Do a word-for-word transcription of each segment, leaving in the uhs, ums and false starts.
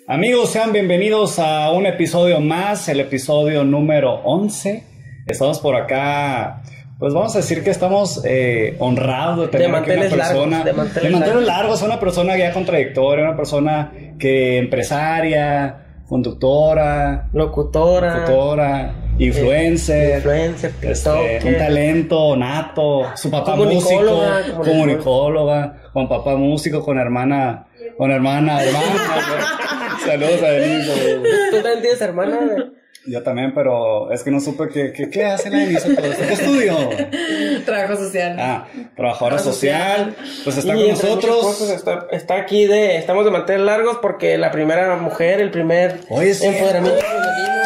Amigos, sean bienvenidos a un episodio más, el episodio número once. Estamos por acá, pues vamos a decir que estamos eh, honrados de tener de aquí una persona largos, de manteles, de manteles largos, una persona ya contradictoria, una persona que empresaria, conductora, locutora, locutora influencer, eh, influencer este, un talento nato, su papá músico, comunicóloga, comunicóloga, con papá músico, con hermana, con hermana, hermana. Saludos a Denise. ¿Tú también tienes hermana? Yo también, pero es que no supe qué, qué, qué hace la Denise. ¿Qué estudio? Trabajo social. Ah, trabajadora social. Pues está y con nosotros. Cosas, está, está aquí de, estamos de mantener largos porque la primera mujer, el primer Oye, sí, empoderamiento femenino.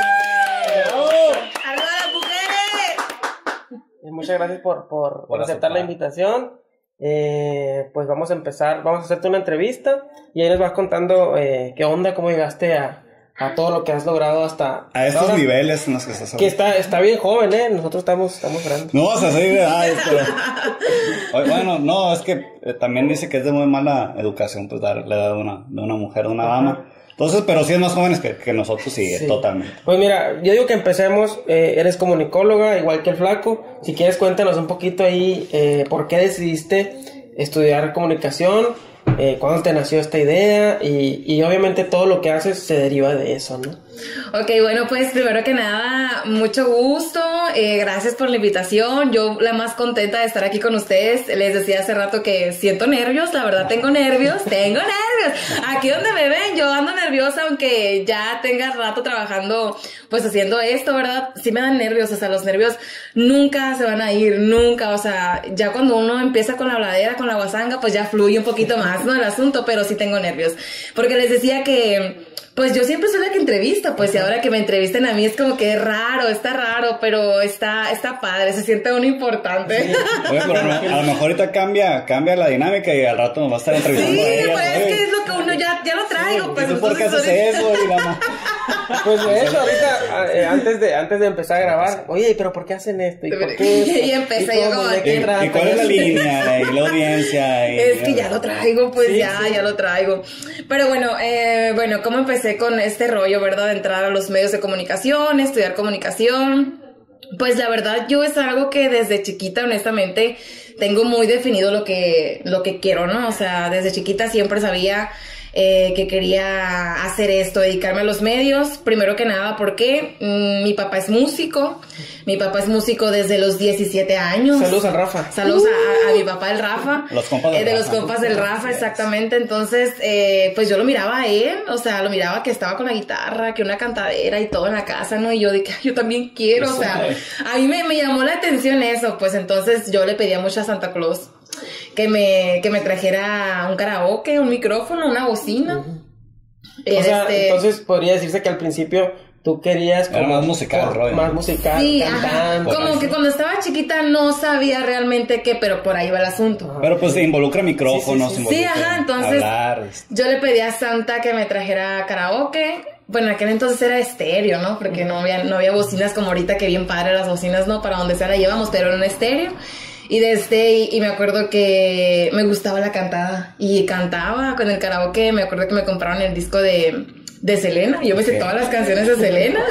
¡Arriba las mujeres! Muchas gracias por, por, por aceptar, aceptar la invitación. Eh, pues vamos a empezar, vamos a hacerte una entrevista y ahí nos vas contando eh, qué onda, cómo llegaste a, a todo lo que has logrado hasta a estos ahora, niveles en los que estás que está, está bien joven, eh, nosotros estamos, estamos grandes. No vas a salir de edades, pero bueno, no, es que eh, también dice que es de muy mala educación pues dar la edad de una, de una mujer, de una dama. Entonces, pero sí es más jóvenes que, que nosotros, sí, sí, totalmente. Pues mira, yo digo que empecemos, eh, eres comunicóloga, igual que el flaco. Si quieres, cuéntanos un poquito ahí, eh, por qué decidiste estudiar comunicación, eh, cuándo te nació esta idea y, y obviamente todo lo que haces se deriva de eso, ¿no? Ok, bueno, pues primero que nada, mucho gusto, eh, gracias por la invitación, yo la más contenta de estar aquí con ustedes. Les decía hace rato que siento nervios, la verdad tengo nervios, tengo nervios, aquí donde me ven yo ando nerviosa, aunque ya tenga rato trabajando, pues haciendo esto, ¿verdad? Sí me dan nervios, o sea, los nervios nunca se van a ir, nunca, o sea, ya cuando uno empieza con la habladera, con la guasanga, pues ya fluye un poquito más, ¿no? El asunto, pero sí tengo nervios, porque les decía que pues yo siempre soy la que entrevista, pues, y ahora que me entrevisten a mí es como que es raro, está raro, pero está, está padre, se siente uno importante. Sí. Oye, pero no, a lo mejor ahorita cambia, cambia la dinámica y al rato nos va a estar entrevistando sí, a ella. Pues oye. Es que es lo que uno ya, ya lo traigo, sí, pues. ¿Tú por qué haces eso? Digamos? Pues de eso, ahorita, eh, antes de antes de empezar a grabar, oye, pero ¿por qué hacen esto? ¿Y por qué esto? Y empecé yo como aquí. ¿Y cuál es la línea? Y la audiencia. Y, es que ya lo traigo, pues sí, ya, sí. ya lo traigo. Pero bueno, eh, bueno, ¿cómo empecé con este rollo, verdad? De entrar a los medios de comunicación, estudiar comunicación. Pues la verdad, yo es algo que desde chiquita, honestamente, tengo muy definido lo que, lo que quiero, ¿no? O sea, desde chiquita siempre sabía Eh, que quería hacer esto, dedicarme a los medios, primero que nada porque mmm, mi papá es músico, mi papá es músico desde los diecisiete años. Saludos al Rafa. Saludos a, a mi papá el Rafa. Los compas del eh, de Rafa. los compas del Rafa, exactamente. Entonces, eh, pues yo lo miraba a él, o sea, lo miraba que estaba con la guitarra, que una cantadera y todo en la casa, ¿no? Y yo dije, yo también quiero, o sea, a mí me, me llamó la atención eso, pues entonces yo le pedía mucho a Santa Claus que me, que me trajera un karaoke, un micrófono, una bocina. Uh-huh. este... O sea, entonces podría decirse que al principio tú querías como Era más musical, Roy. Más musical, sí, cantando. ajá. Como que cuando estaba chiquita no sabía realmente qué, pero por ahí va el asunto. Pero pues se involucra micrófonos, sí, sí, sí. involucra sí, ajá, entonces hablar. Yo le pedí a Santa que me trajera karaoke. Bueno, aquel entonces era estéreo, ¿no? Porque no había, no había bocinas como ahorita, que bien padre las bocinas, ¿no? Para donde sea la llevamos, pero era un estéreo. Y desde, y, y me acuerdo que me gustaba la cantada. Y cantaba con el karaoke. Me acuerdo que me compraron el disco de, de Selena. Yo me sé todas las canciones de Selena.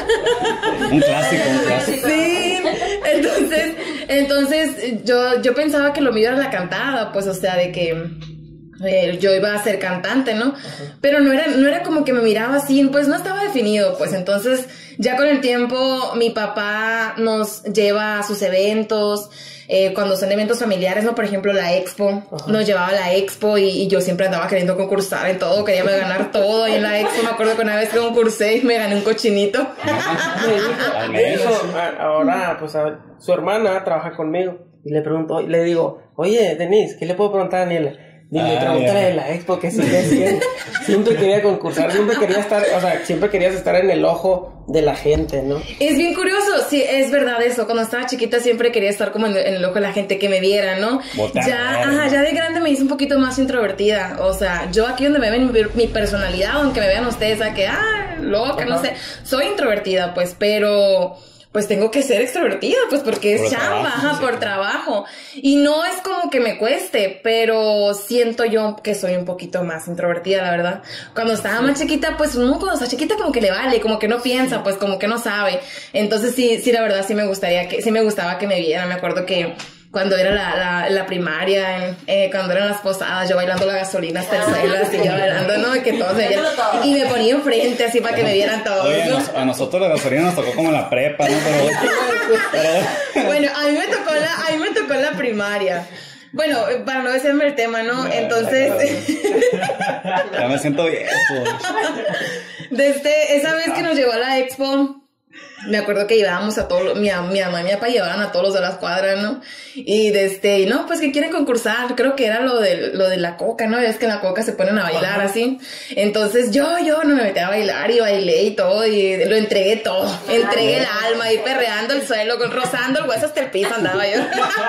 Un clásico, un clásico. Sí. Entonces, entonces yo, yo pensaba que lo mío era la cantada. Pues, o sea, de que eh, yo iba a ser cantante, ¿no? Uh-huh. Pero no era, no era como que me miraba así. Pues no estaba definido. Pues entonces, ya con el tiempo, mi papá nos lleva a sus eventos. Eh, cuando son eventos familiares, ¿no? Por ejemplo, la expo, uh-huh. Nos llevaba a la expo y, y yo siempre andaba queriendo concursar en todo, quería ganar todo ahí en la expo. Me acuerdo que una vez que concursé y me gané un cochinito. Me dijo, ahora, pues, a ver, su hermana trabaja conmigo y le pregunto, le digo, oye, Denise, ¿qué le puedo preguntar a Daniela? Dile, ah, pregúntale yeah. de la expo que sigue haciendo. Siempre quería concursar, siempre quería estar, o sea, siempre querías estar en el ojo de la gente, ¿no? Es bien curioso, sí, es verdad eso. Cuando estaba chiquita siempre quería estar como en, en el ojo de la gente, que me viera, ¿no? Botar, ya, ajá, ya de grande me hice un poquito más introvertida. O sea, yo aquí donde me ven mi, mi personalidad, aunque me vean ustedes a que, ah, loca, uh-huh. no sé, soy introvertida, pues, pero pues tengo que ser extrovertida, pues porque es Por chamba, trabajo, ajá, sí. por trabajo. Y no es como que me cueste, pero siento yo que soy un poquito más introvertida, la verdad. Cuando estaba más chiquita, pues uno cuando está chiquita como que le vale, como que no piensa, pues como que no sabe. Entonces sí, sí, la verdad sí me gustaría que, sí me gustaba que me vieran. Me acuerdo que cuando era la, la, la primaria, en, eh, cuando eran las posadas, yo bailando la gasolina hasta el suelo, así yo bailando, ¿no? De que todos me vieran. Y me ponía enfrente así para que me vieran todos. Oye, a, ¿no? nos- a nosotros la gasolina nos tocó como en la prepa, ¿no? Pero, pero- Bueno, a mí me tocó la, a mí me tocó la primaria. Bueno, para no decirme el tema, ¿no? Entonces, ya me siento viejo. desde esa vez que nos llevó a la expo, me acuerdo que llevábamos a todos, mi, mi mamá y mi papá llevaban a todos los de las cuadras, ¿no? Y desde, no, pues que quieren concursar, creo que era lo de, lo de la coca, ¿no? Es que en la coca se ponen a bailar así. Entonces yo, yo no me metí a bailar y bailé y todo, y lo entregué todo. Entregué el alma y perreando el suelo, con, rozando el hueso hasta el piso andaba yo.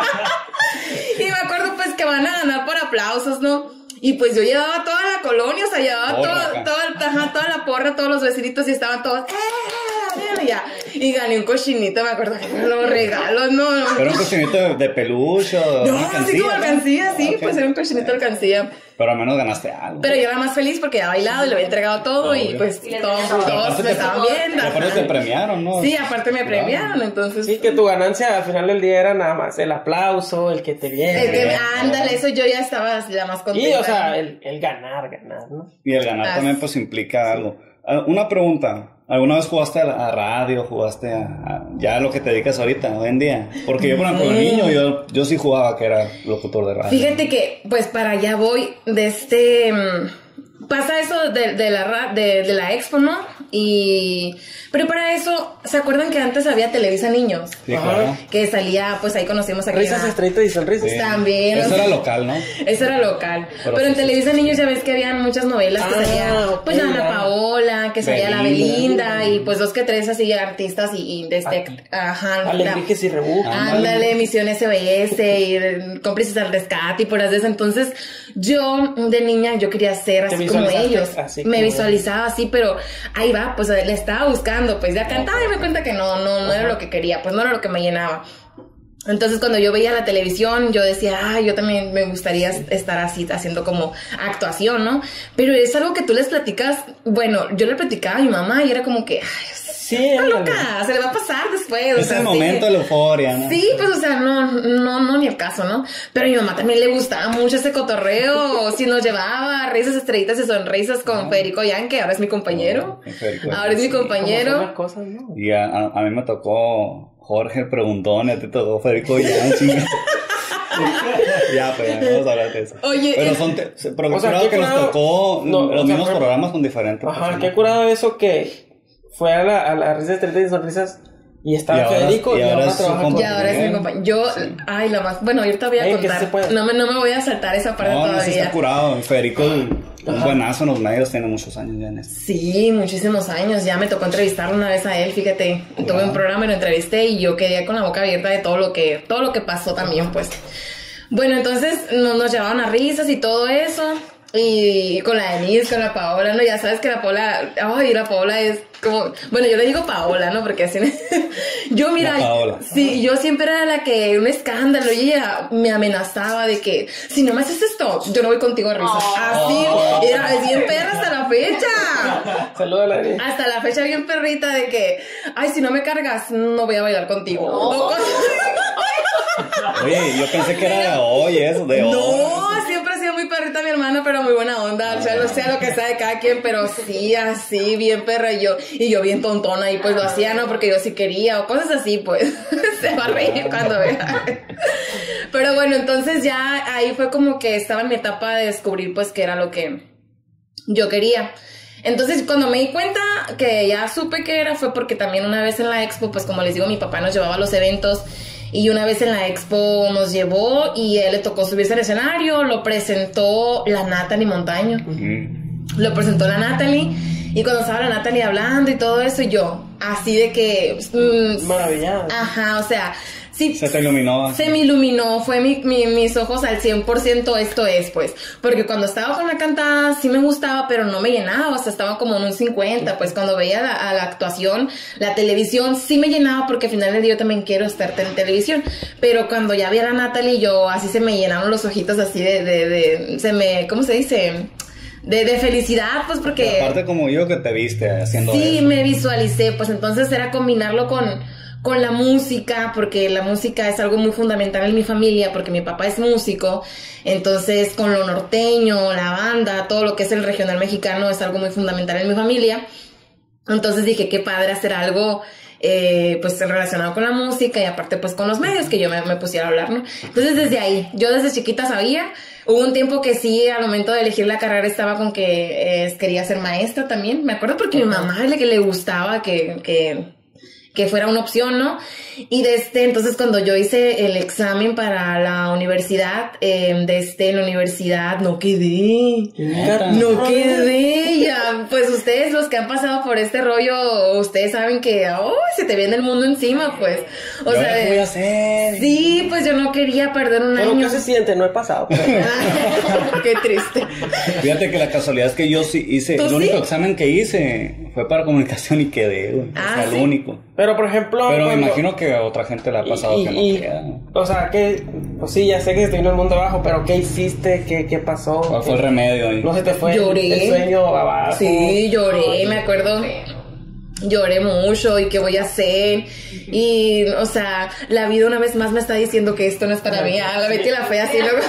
Y me acuerdo pues que van a ganar por aplausos, ¿no? Y pues yo llevaba toda la colonia, o sea, llevaba Porra, toda, acá. toda, ajá, toda la porra, todos los vecinitos y estaban todos, ¡eh! Y ya. Y gané un cochinito, me acuerdo que los regalos, no, no. Era un cochinito de, de peluche o No, una así alcancía, como ¿no? alcancía, sí, Ok. pues era un cochinito de alcancía. Pero al menos ganaste algo. Pero yo era más feliz porque ya bailado y le había entregado todo y Obvio. pues Y les todos, tenía todo. todos Aparte me te- estaban viendo. Y aparte te premiaron, ¿no? Sí, aparte me premiaron, entonces. Sí, que tu ganancia al final del día era nada más el aplauso, el que te viene. El que, Bien. ándale, eso yo ya estaba la más contenta. Y, o sea, el, el ganar, ganar, ¿no? Y el ganar Ah, también sí. pues implica algo. Ah, Una pregunta. ¿Alguna vez jugaste a, la- a radio? ¿Jugaste a, a- ya lo que te dedicas ahorita, hoy en día? Porque yo, por ejemplo, de niño, yo, yo sí jugaba que era locutor de radio. Fíjate que, pues para allá voy de este... mm, pasa eso de, de, la, ra- de, de la expo, ¿no? Y... Pero para eso, ¿se acuerdan que antes había Televisa Niños? Sí, Ajá. claro. Que salía, pues ahí conocimos a Risas, estrellitas y sonrisas. Sí. También, Eso o sea- era local, ¿no? Eso era local. Pero Pero, en sí, Televisa Niños ya ves que habían muchas novelas que Ah, salía, ok, pues Ana ya. Paola, que salía la Belinda. Belinda, y pues dos que tres así artistas y, y desde, ajá, Alegriques y rebujos. ándale, Misión S B S y eh, Cómplices al Rescate y por así. Entonces, yo de niña yo quería ser Te así como visualizaste ellos. así Me como visualizaba así, pero ahí va, pues le estaba buscando, pues ya cantaba y me cuenta que no, no, no era lo que quería, pues no era lo que me llenaba. Entonces cuando yo veía la televisión yo decía, ah, yo también me gustaría estar así haciendo como actuación, ¿no? Pero es algo que tú les platicas, bueno, yo le platicaba a mi mamá y era como que, ay, Sí, está ándale. loca, se le va a pasar después. o Es sea, el sí. momento de la euforia, ¿no? Sí, pues, o sea, no, no, no, ni el caso, ¿no? Pero a mi mamá también le gustaba mucho ese cotorreo, si nos llevaba risas, estrellitas y sonrisas con Federico Yan, que ahora es mi compañero. Oh, Federico Yan, Ahora es mi sí. ¿Cómo son las compañero. cosas, no? Y a, a, a mí me tocó Jorge el Preguntón, y a ti te tocó Federico Yan, chinga. Ya, pues ya, no vamos a hablar de eso. Oye, pero eh, son, te- se- pero o sea, curado qué que nos curado- tocó no, los o sea, mismos por- programas con diferentes Ajá, personas. qué curado eso que fue a la, a la Risas, estrellitas y sonrisas y estaba Y ahora- Federico y y, ahora ahora es su trabaja con... y ahora es mi compañero. Yo, ay, la más, bueno, ahorita voy a Ey, que contar. se puede. No me, no me voy a saltar esa parte No, no, sí todavía. está curado. Federico, un Ajá. buenazo en los medios, tiene muchos años ya en esto. Sí, muchísimos años. Ya me tocó entrevistarlo una vez a él, fíjate. Tuve un programa y lo entrevisté y yo quedé con la boca abierta de todo lo que, todo lo que pasó también, pues. Bueno, entonces nos, nos llevaban a risas y todo eso. Y con la Denise, con la Paola, ¿no? Ya sabes que la Paola, ay, la Paola es como, bueno, yo le digo Paola, ¿no? Porque así, yo mira, La Paola. sí, yo siempre era la que, un escándalo, y ella me amenazaba de que, si no me haces esto, yo no voy contigo a risas. Así, era bien perra hasta la fecha. Saluda a la Denise. Hasta la fecha bien perrita de que, ay, si no me cargas, no voy a bailar contigo. O cosas- Oye, yo pensé que era de hoy eso, de hoy. No, siempre ha sido muy perrita mi hermana, pero muy buena onda. O sea, no sea lo que sea de cada quien, pero sí, así, bien perra. Y yo, y yo bien tontona, y pues lo hacía, ¿no? Porque yo sí quería, o cosas así, pues. Se va a reír cuando vea. Pero bueno, entonces ya ahí fue como que estaba en mi etapa de descubrir, pues, qué era lo que yo quería. Entonces, cuando me di cuenta que ya supe que era, fue porque también una vez en la expo, pues como les digo, mi papá nos llevaba a los eventos. Y una vez en la expo nos llevó y él le tocó subirse al escenario, lo presentó la Natalie Montaño. Mm. Lo presentó la Natalie y cuando estaba la Natalie hablando y todo eso, yo así de que... mm, Maravillada. ajá, o sea, sí, se te iluminó. Se me iluminó, fue mi, mi, mis ojos al cien por ciento, esto es, pues, porque cuando estaba con la cantada sí me gustaba, pero no me llenaba, o sea, estaba como en un cincuenta, pues cuando veía la, a la actuación, la televisión sí me llenaba, porque al final del día yo también quiero estar en televisión, pero cuando ya vi a la Natalie, yo así se me llenaron los ojitos así de, de, de, se me, ¿cómo se dice? De, de felicidad, pues porque... Pero aparte como yo que te viste haciendo sí, eso. me visualicé, pues entonces era combinarlo con, con la música, porque la música es algo muy fundamental en mi familia, porque mi papá es músico, entonces con lo norteño, la banda, todo lo que es el regional mexicano es algo muy fundamental en mi familia. Entonces dije, qué padre hacer algo... Eh, pues relacionado con la música y aparte pues con los medios que yo me, me pusiera a hablar, ¿no? Entonces desde ahí, yo desde chiquita sabía, hubo un tiempo que sí, al momento de elegir la carrera estaba con que eh, quería ser maestra también, me acuerdo porque a mi mamá le, que le gustaba que, que, que fuera una opción, ¿no? Y desde entonces cuando yo hice el examen para la universidad, eh, desde en la universidad no quedé, no quedé, ya, pues ustedes los que han pasado por este rollo, ustedes saben que, oh, se te viene el mundo encima, pues, o ¿Yo sea, qué voy a hacer? Sí, pues yo no quería perder un Pero año. ¿qué se siente? No he pasado. Pero... Qué triste. Fíjate que la casualidad es que yo sí hice, el único sí? examen que hice fue para comunicación y quedé, güey. Ah, o sea, ¿sí? el único. Pero por ejemplo... Pero cuando... me imagino que a otra gente le ha pasado y, que no y, queda. O sea, que... Pues sí, ya sé que estoy en el mundo abajo, pero ¿qué hiciste? ¿Qué, qué pasó? ¿Cuál fue el remedio ahí? No se te fue Lloré. el sueño abajo. Sí, lloré, me acuerdo. Lloré mucho y qué voy a hacer. Y, o sea, la vida una vez más me está diciendo que esto no es para mí. Ah, la Betty la fea así luego.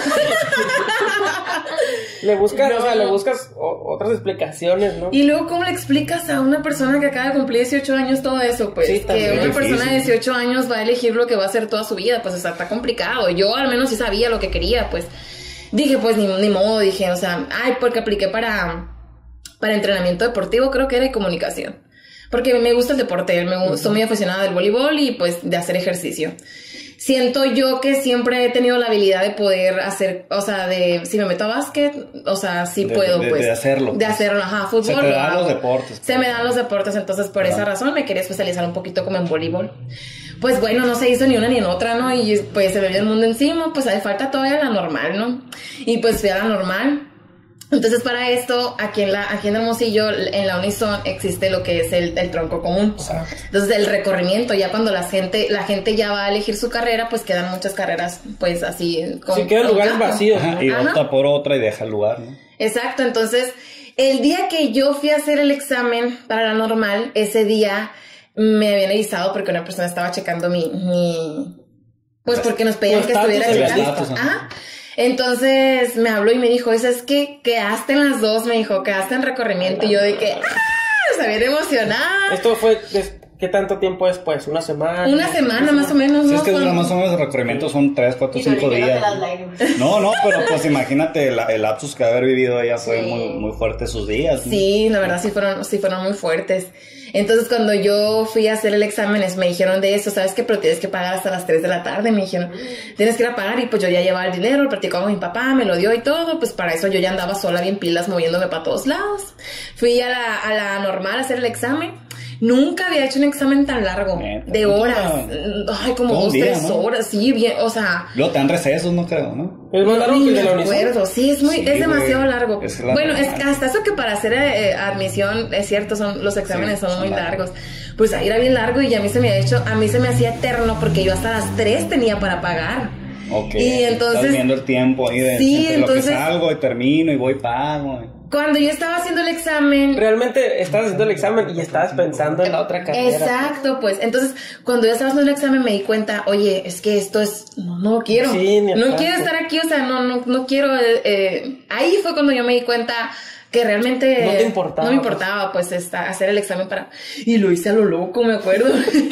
Le buscas, No. o sea, le buscas o- otras explicaciones, ¿no? Y luego, ¿cómo le explicas a una persona que acaba de cumplir dieciocho años todo eso? Pues Sí, que también. una Es difícil. persona de dieciocho años va a elegir lo que va a hacer toda su vida. Pues, o sea, está complicado. Yo al menos sí sabía lo que quería, pues. Dije, pues, ni, ni modo, dije, o sea, ay, porque apliqué para, para entrenamiento deportivo, creo que era y comunicación. Porque me gusta el deporte, me gusta, soy muy aficionada del voleibol y pues de hacer ejercicio. Siento yo que siempre he tenido la habilidad de poder hacer, o sea, de si me meto a básquet, o sea, sí De- puedo, de- pues. de hacerlo. De hacerlo, ajá, fútbol. Se te lo dan hago. los deportes. Se me dan los deportes, entonces por Claro. esa razón me quería especializar un poquito como en voleibol. Pues bueno, no se hizo ni una ni en otra, ¿no? Y pues se me vio el mundo encima, pues hace falta todavía la normal, ¿no? Y pues fui a la normal. Entonces para esto, aquí en, la, aquí en Hermosillo, en la Unison, existe lo que es el, el tronco común. Entonces el recorrimiento, ya cuando la gente, la gente ya va a elegir su carrera, pues quedan muchas carreras, pues así. Con, Sí, quedan con lugares campo. vacíos. Ajá, y Ajá. opta por otra y deja el lugar, ¿no? Exacto, entonces el día que yo fui a hacer el examen para la normal, ese día me habían avisado porque una persona estaba checando mi... mi pues porque nos pedían Tu que estatus, estuviera el checando. estatus, ajá. Ajá. Entonces me habló y me dijo, eso es que quedaste en las dos, me dijo, quedaste en recorrimiento. Y yo de que, ¡ah! O sea, bien emocionada. Esto fue, des- ¿qué tanto tiempo después? ¿Una semana? Una semana más o menos. Si ¿no? es que Fue- dura más o menos el recorrimiento son tres, cuatro, Y cinco ahorita días. de las lágrimas. No, no, pero pues imagínate el, el lapsus que haber vivido ella fue Sí. muy, muy fuerte sus días, ¿no? Sí, la verdad sí fueron, sí fueron muy fuertes. Entonces cuando yo fui a hacer el examen es- me dijeron de eso, ¿sabes qué? Pero tienes que pagar hasta las tres de la tarde, me dijeron, tienes que ir a pagar y pues yo ya llevaba el dinero, lo platicaba con mi papá, me lo dio y todo, pues para eso yo ya andaba sola bien pilas moviéndome para todos lados. Fui a la, a la normal a hacer el examen. Nunca había hecho un examen tan largo, Neta, de ¿cuánto horas, era? ay, como Todo un dos, día, tres ¿no? horas, sí, bien, o sea... Luego te dan recesos, no creo, ¿no? ¿Es más largo Ni que el de me la Unison? acuerdo, sí, es muy, Sí, es demasiado güey. largo. Es la Bueno, es normal. que hasta eso que para hacer eh, admisión, es cierto, son los exámenes Sí, son son muy largos. largos. Pues ahí era bien largo y a mí se me ha hecho, a mí se me hacía eterno porque yo hasta las tres tenía para pagar. Ok. Y entonces- Estás viendo el tiempo ahí de Sí, entre entonces- lo que salgo y termino y voy y pago. Cuando yo estaba haciendo el examen, Realmente estabas haciendo el examen y estabas pensando en la otra carrera. exacto, pues. Entonces, cuando yo estaba haciendo el examen me di cuenta, oye, es que esto es, no, no quiero. Sí, ni al no caso. quiero estar aquí, o sea, no, no, no quiero. eh, eh. Ahí fue cuando yo me di cuenta que realmente No te importaba, no me importaba, pues, esta, hacer el examen para. Y lo hice a lo loco, me acuerdo.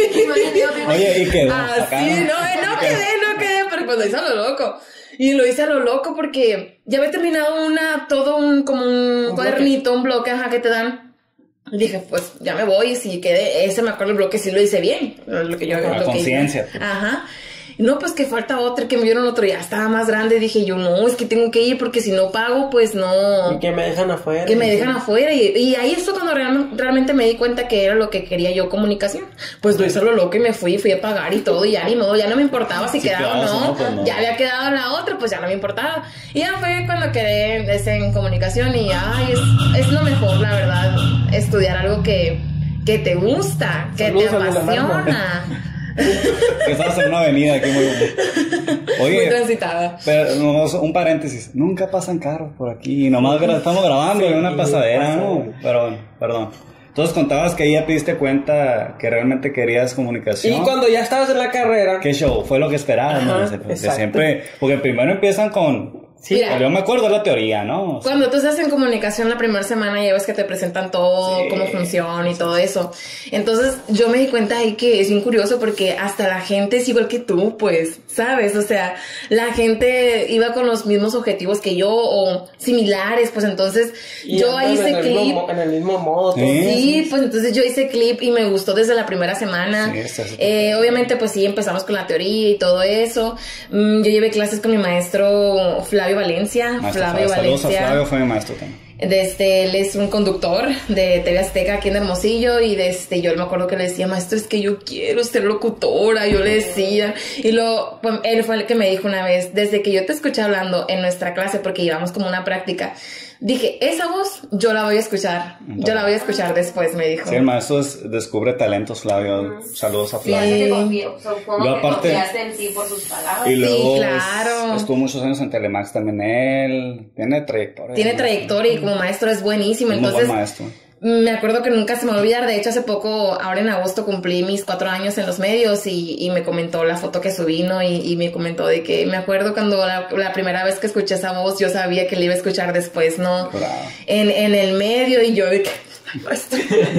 Oye, ¿y quedó? Ah, Acá, sí, no, eh, no quedé, no quedé, pero pues lo hice a lo loco. Y lo hice a lo loco porque ya había terminado una, todo un, como un, Un cuadernito, un bloque, ajá, que te dan. Y dije, pues ya me voy, y si quedé, ese me acuerdo el bloque, sí lo hice bien. Lo que yo, A lo que hice. conciencia. Ajá. No, pues que falta otro, que me dieron otro, ya estaba más grande. Dije yo, no, es que tengo que ir porque si no pago, pues no. Y que me dejan afuera. Que me dejan afuera. Y, y ahí es cuando real, realmente me di cuenta que era lo que quería yo, comunicación. Pues lo hice lo loco y me fui, fui a pagar y todo. Y ya ni modo, ya no me importaba si, si quedaba o no. No, pues no. Ya había quedado en la otra, pues ya no me importaba. Y ya fue cuando quedé en comunicación y ay, es, es lo mejor, la verdad, estudiar algo que, que te gusta, que Saludos te apasiona. Que estamos en una avenida aquí muy, Oye, muy transitada. Pero un paréntesis, nunca pasan carros por aquí. Nomás gra- estamos grabando sí, en una pasadera, ¿no? Perdón, perdón. Entonces contabas que ahí ya te diste cuenta que realmente querías comunicación. Y cuando ya estabas en la carrera. ¿Qué show? Fue lo que esperabas, ¿no? De siempre, porque primero empiezan con. Sí, mira, yo me acuerdo de la teoría, ¿no? O sea, cuando tú estás en comunicación la primera semana ya ves que te presentan todo, sí, cómo funciona y todo eso. Entonces yo me di cuenta ahí que es bien curioso porque hasta la gente es igual que tú, pues, ¿sabes? O sea, la gente iba con los mismos objetivos que yo o similares, pues entonces y yo hice en clip. Mismo, en el mismo modo. Sí, sí, pues entonces yo hice clip y me gustó desde la primera semana. Sí, eh, obviamente pues sí, empezamos con la teoría y todo eso. Mm, yo llevé clases con mi maestro Flavio Valencia, maestro, Flavio Flavio, Valencia. Saludos a Flavio, fue mi maestro también. Desde, él es un conductor de T V Azteca aquí en Hermosillo y desde yo me acuerdo que le decía, maestro, es que yo quiero ser locutora, yo le decía, y luego pues, él fue el que me dijo una vez, desde que yo te escuché hablando en nuestra clase, porque llevamos como una práctica, dije, esa voz yo la voy a escuchar, Entonces, yo la voy a escuchar después, me dijo. Sí, el maestro es, descubre talentos, Flavio, mm. saludos a Flavio. Sí, que confío, supongo que aparte, confiaste en ti por sus palabras. Y luego sí, claro. Estuvo muchos años en Telemax también él, tiene trayectoria. Tiene trayectoria y como maestro es buenísimo, es entonces... Buen maestro. Me acuerdo que nunca se me va a olvidar, de hecho hace poco, ahora en agosto cumplí mis cuatro años en los medios y, y me comentó la foto que subí, ¿no? Y, y me comentó de que me acuerdo cuando la, la primera vez que escuché esa voz, yo sabía que la iba a escuchar después, ¿no? Bravo. En, en el medio y yo de que... Maestro.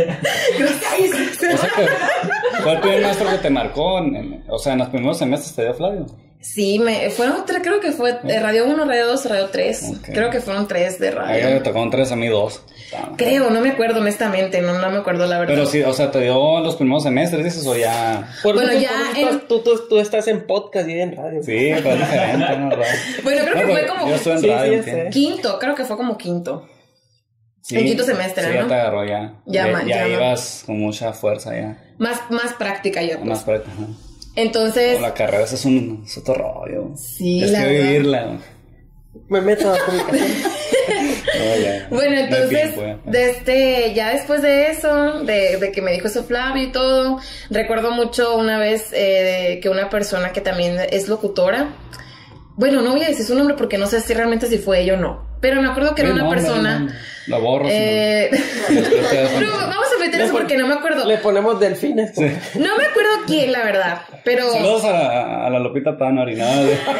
O sea que fue el primer maestro que te marcó, en, en, o sea, en los primeros semestres te dio Flavio. Sí, me fueron tres, creo que fue de Radio uno, Radio dos, Radio tres. Okay. Creo que fueron tres de radio. A ella le tocaron tres, a mí dos. Creo, no me acuerdo honestamente, no, no me acuerdo la verdad. Pero sí, o sea, te dio los primeros semestres, dices, o ya... Por bueno, ya... En... Estás, tú, tú, tú estás en podcast y en radio. Sí, pero es diferente, ¿no? Bueno, creo no, que fue como... Yo estoy en sí, radio. Sí, quinto, creo que fue como quinto. Sí, en quinto semestre, sí, ¿no? Sí, ya te agarró ya. Ya, ya, man, ya, ya ibas man. Con mucha fuerza ya. Más, más práctica ya. Pues. Más práctica. Entonces... O la carrera es un es otro rollo. Sí, es la que verdad. vivirla. Me meto a comunicación. No, ya, bueno, entonces, no desde, ya después de eso, de, de que me dijo eso Flavio y todo, recuerdo mucho una vez eh, de que una persona que también es locutora, bueno, no voy a decir su nombre porque no sé si realmente si fue ella o no, pero me acuerdo que era una no, persona... No, no. La borro. Eh... no, vamos a meter eso porque no me acuerdo. Le ponemos delfines. Sí. No me acuerdo quién, la verdad, pero... Saludos a, a la Lupita Panori, ¿no?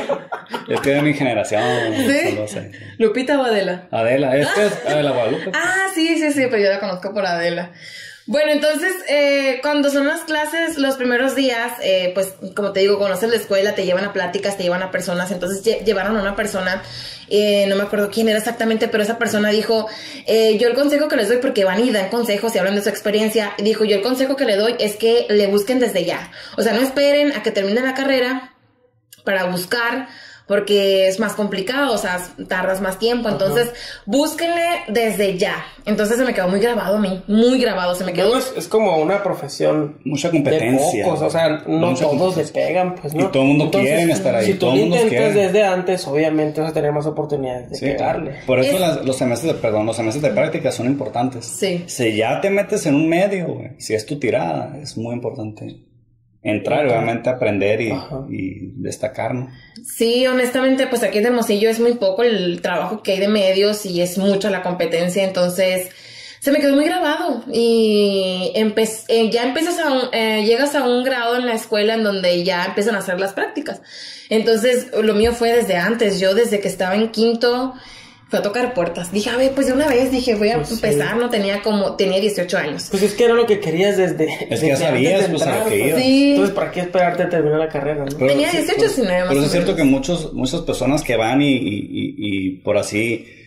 Es que de mi generación. ¿Sí? No sé. ¿Lupita o Adela? Adela, esta es Adela Guadalupe. Ah, sí, sí, sí, pero yo la conozco por Adela. Bueno, entonces, eh, cuando son las clases, los primeros días, eh, pues, como te digo, conoces la escuela, te llevan a pláticas, te llevan a personas, entonces lle- llevaron a una persona, eh, no me acuerdo quién era exactamente, pero esa persona dijo, eh, yo el consejo que les doy, porque van y dan consejos y hablan de su experiencia, dijo, yo el consejo que le doy es que le busquen desde ya, o sea, no esperen a que termine la carrera para buscar, porque es más complicado, o sea, tardas más tiempo, entonces uh-huh. búsquenle desde ya. Entonces se me quedó muy grabado a mí, muy grabado, se me quedó. No, es, es como una profesión. Mucha competencia. De pocos, o sea, no Mucha todos le pegan, pues, ¿no? Y todo el mundo quiere estar ahí. Si tú lo intentas desde antes, obviamente vas a tener más oportunidades de sí, pegarle. Claro. Por eso es... las, los semestres de, perdón, los semestres de práctica son importantes. Sí. Si ya te metes en un medio, güey, si es tu tirada, es muy importante. Entrar, obviamente, aprender y, y destacar, ¿no? Sí, honestamente, pues aquí en Hermosillo es muy poco el trabajo que hay de medios y es mucha la competencia, entonces se me quedó muy grabado y empe- eh, ya empiezas a un, eh, llegas a un grado en la escuela en donde ya empiezan a hacer las prácticas. Entonces, lo mío fue desde antes, yo desde que estaba en quinto... Fue a tocar puertas. Dije, a ver, pues de una vez, dije, voy a pues empezar, sí. No tenía como, tenía dieciocho años. Pues es que era lo que querías desde... Es desde que ya sabías, pues, a lo que ibas. Sí. Entonces, ¿para qué esperarte a terminar la carrera, no? Pero, tenía dieciocho, pues, diecinueve más Pero o es cierto que muchos, muchas personas que van y, y, y, y por así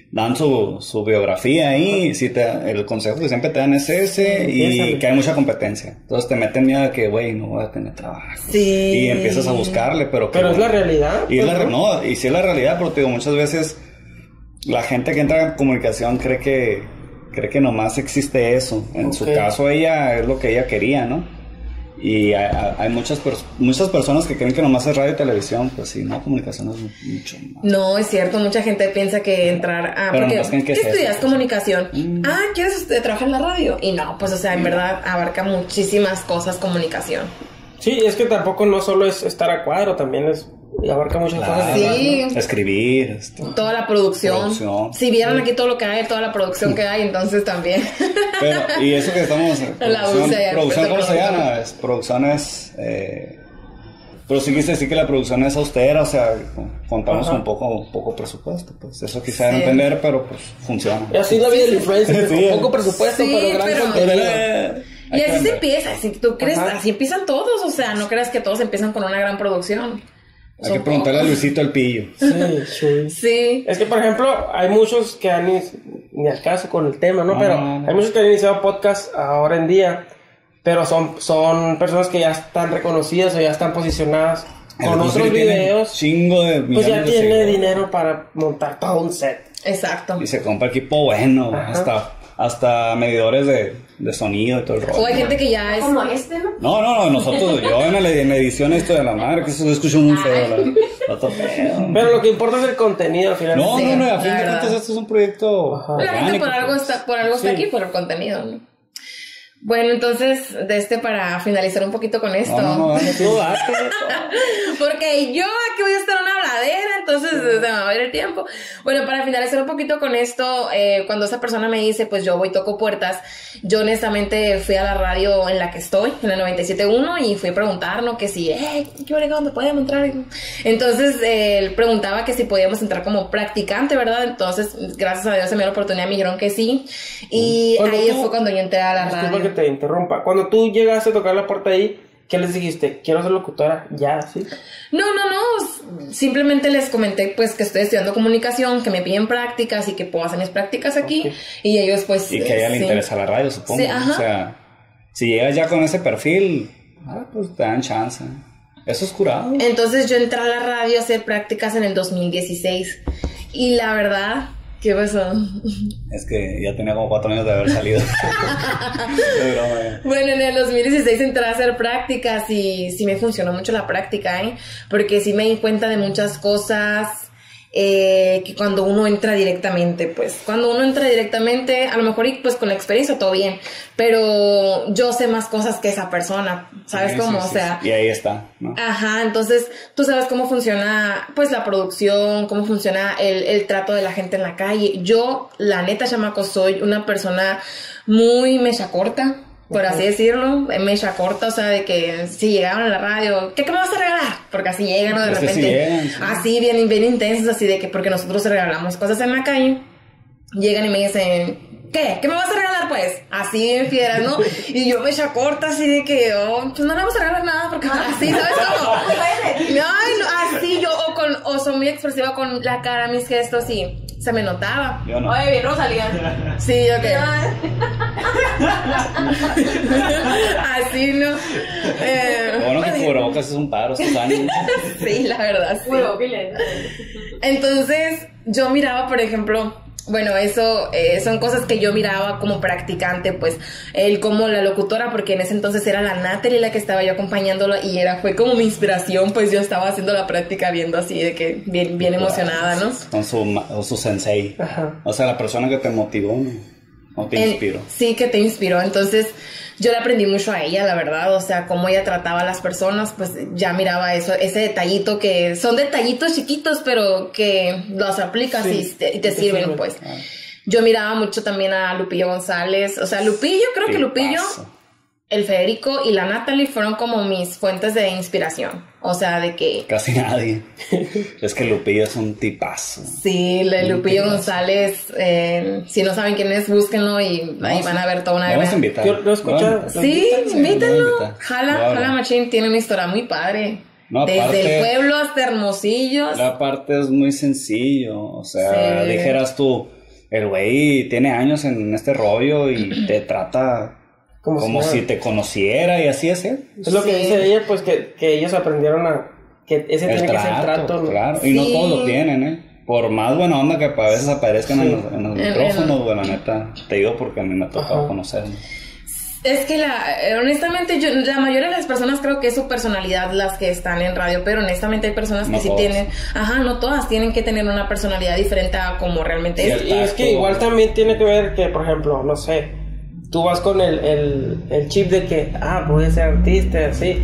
dan su, su biografía ahí, si te, el consejo que siempre te dan es ese, y que hay mucha competencia. Entonces te meten miedo de que, güey, no voy a tener trabajo. Sí. Y empiezas a buscarle, pero... Que, pero es la realidad. Y es la, no, y sí es la realidad, pero te digo, muchas veces la gente que entra en comunicación cree que, cree que nomás existe eso. En okay. su caso, ella es lo que ella quería, ¿no? Y hay, hay muchas pers- muchas personas que creen que nomás es radio y televisión, pues sí, no, comunicación es mucho más. No, es cierto, mucha gente piensa que entrar a... Pero porque, ¿qué es estudias? eso? Comunicación. Mm. Ah, ¿quieres usted trabajar en la radio? Y no, pues o sea, en verdad abarca muchísimas cosas comunicación. Sí, es que tampoco no solo es estar a cuadro, también es... abarca muchas Claro. cosas. Sí. ¿No? Escribir. Esto. Toda la producción. producción. Si vieran aquí todo lo que hay, toda la producción que hay, entonces también. Pero, y eso que estamos... La Producción, bucea, producción ¿cómo pues, se llama? Es, producción es... Eh, pero sí quise decir que la producción es austera, o sea, contamos Ajá. un poco, un poco presupuesto, pues eso quisiera Sí. entender, pero pues funciona. Y así es la vida del influencer, Sí. con poco presupuesto, Sí, pero gran pero- contenido. Y así se empieza, así, tú crees, Ajá. así empiezan todos, o sea, no creas que todos empiezan con una gran producción. Hay Son que preguntarle a pocos. Luisito el Pillo. Sí, sí. Sí. Es que, por ejemplo, hay muchos que han... in- Ni al caso con el tema, ¿no? No, Pero no, no. hay muchos que han iniciado podcast ahora en día, pero son, son personas que ya están reconocidas o ya están posicionadas con El otros Luisito tiene videos. Chingo de Pues millones ya de tiene seguidores. dinero para montar todo un set. Exacto. Y se compra equipo bueno, Ajá. hasta, hasta medidores de, de sonido y todo el rollo. O hay gente que ya es... Como este, ¿no? No, no, no, nosotros, yo en la, en la edición esto de la madre, que eso se escucha muy feo, la, la topeo. Pero lo que importa es el contenido al final. No, Sí, no, no, a la fin de verdad. cuentas esto es un proyecto Ajá. La gente orgánico, por algo pues. está, por algo está Sí. aquí, por el contenido, ¿no? Bueno, entonces, de este para finalizar un poquito con esto. No, no, no, dale, tú. Porque yo aquí voy a estar una habladera, entonces se me va a ir el tiempo. Bueno, para finalizar un poquito con esto, eh, cuando esa persona me dice, pues yo voy, toco puertas, yo honestamente fui a la radio en la que estoy, en la noventa y siete punto uno, y fui a preguntarnos que si, eh, ¿qué hora dónde podíamos entrar? Entonces, eh, él preguntaba que si podíamos entrar como practicante, ¿verdad? Entonces, gracias a Dios se me dio la oportunidad, me dijeron que sí, y Cuando ahí tú- fue cuando yo entré a la Disculpa radio. que te interrumpa. Cuando tú llegaste a tocar la puerta ahí, ¿qué les dijiste? Quiero ser locutora. Ya, ¿sí? No, no, no, simplemente les comenté pues que estoy estudiando comunicación, que me piden prácticas y que puedo hacer mis prácticas aquí, Ok. y ellos pues... Y que a ella le sí. interesa la radio, supongo. Sí, ajá. O sea, si llegas ya con ese perfil, ah, pues te dan chance. Eso es curado. Entonces yo entré a la radio a hacer prácticas en el dos mil dieciséis, y la verdad, ¿qué pasó? Es que ya tenía como cuatro años de haber salido. De broma, eh. Bueno, en el dos mil dieciséis entré a hacer prácticas y sí me funcionó mucho la práctica, ¿eh? Porque sí me di cuenta de muchas cosas eh, que cuando uno entra directamente, pues cuando uno entra directamente, a lo mejor y pues con la experiencia todo bien, pero yo sé más cosas que esa persona, ¿sabes Sí, cómo? sí, O sí, sea... sí. Y ahí está, ¿no? Ajá, entonces tú sabes cómo funciona pues la producción, cómo funciona el, el trato de la gente en la calle. Yo, la neta, chamaco, soy una persona muy mecha corta, por así decirlo, mecha corta, o sea, de que si llegaban a la radio, ¿qué, qué me vas a regalar? Porque así llegan, ¿no? De Es que sí repente, llegan, sí. así bien, bien intensos, así de que porque nosotros regalamos cosas en la calle, llegan y me dicen, ¿qué? ¿Qué me vas a regalar, pues? Así bien fieras, ¿no? Y yo mecha corta, así de que, oh, pues no le vamos a regalar nada, porque así, ¿sabes cómo? Ay, no, así yo, o, con, o soy muy expresiva con la cara, mis gestos, y se me notaba. Yo no. Oye, bien Rosalía. Sí, ok. Así, ¿no? Eh, Lo bueno que cubrebocas es un paro estos años. sí, la verdad, sí. Huevo, ¿qué le? Entonces, yo miraba, por ejemplo, bueno, eso eh, son cosas que yo miraba como practicante, pues, él como la locutora, porque en ese entonces era la Natalie la que estaba yo acompañándolo, y era, fue como mi inspiración, pues yo estaba haciendo la práctica viendo así de que bien, bien emocionada, ¿no? Con su, ma- o su sensei. Ajá. O sea, la persona que te motivó, ¿no? O te En- inspiró. Sí, que te inspiró. Entonces, yo le aprendí mucho a ella, la verdad. O sea, cómo ella trataba a las personas, pues ya miraba eso, ese detallito que son detallitos chiquitos, pero que los aplicas Sí, y te, y te y te sirven, sirven. pues. Yo miraba mucho también a Lupillo González. O sea, Lupillo, creo que Lupillo, Tipazo. el Federico y la Natalie fueron como mis fuentes de inspiración. O sea, de que Casi nadie. Es que Lupillo es un tipazo. sí, la Un Lupillo tipazo. González, eh, si no saben quién es, búsquenlo y ahí van a ver toda una Vamos a gran- invitar. Yo lo he escuchado. Bueno, Sí, Sí, invítenlo. lo voy a invitar. Jala, Lo voy a Jala hablar. Machín tiene una historia muy padre. No, Desde aparte- el pueblo hasta Hermosillos. La parte es muy sencillo. O sea, Sí. dijeras tú, el güey tiene años en este rollo y te trata como, como si, si te conociera y así es él. Es lo sí. que dice ella, pues que, que ellos aprendieron a que ese el tiene trato, que ser trato, ¿no? Claro, y sí. no todos lo tienen, ¿eh? Por más buena onda que a veces aparezcan sí. en los, en los micrófonos, güey, la neta, te digo porque a mí me ha tocado conocer. Es que la, honestamente yo, la mayoría de las personas creo que es su personalidad las que están en radio, pero honestamente hay personas que no sí todas. tienen, ajá, no todas tienen que tener una personalidad diferente a como realmente sí, es. Y es que igual también tiene que ver que, por ejemplo, no sé, tú vas con el, el, el chip de que, ah, voy a ser artista, así,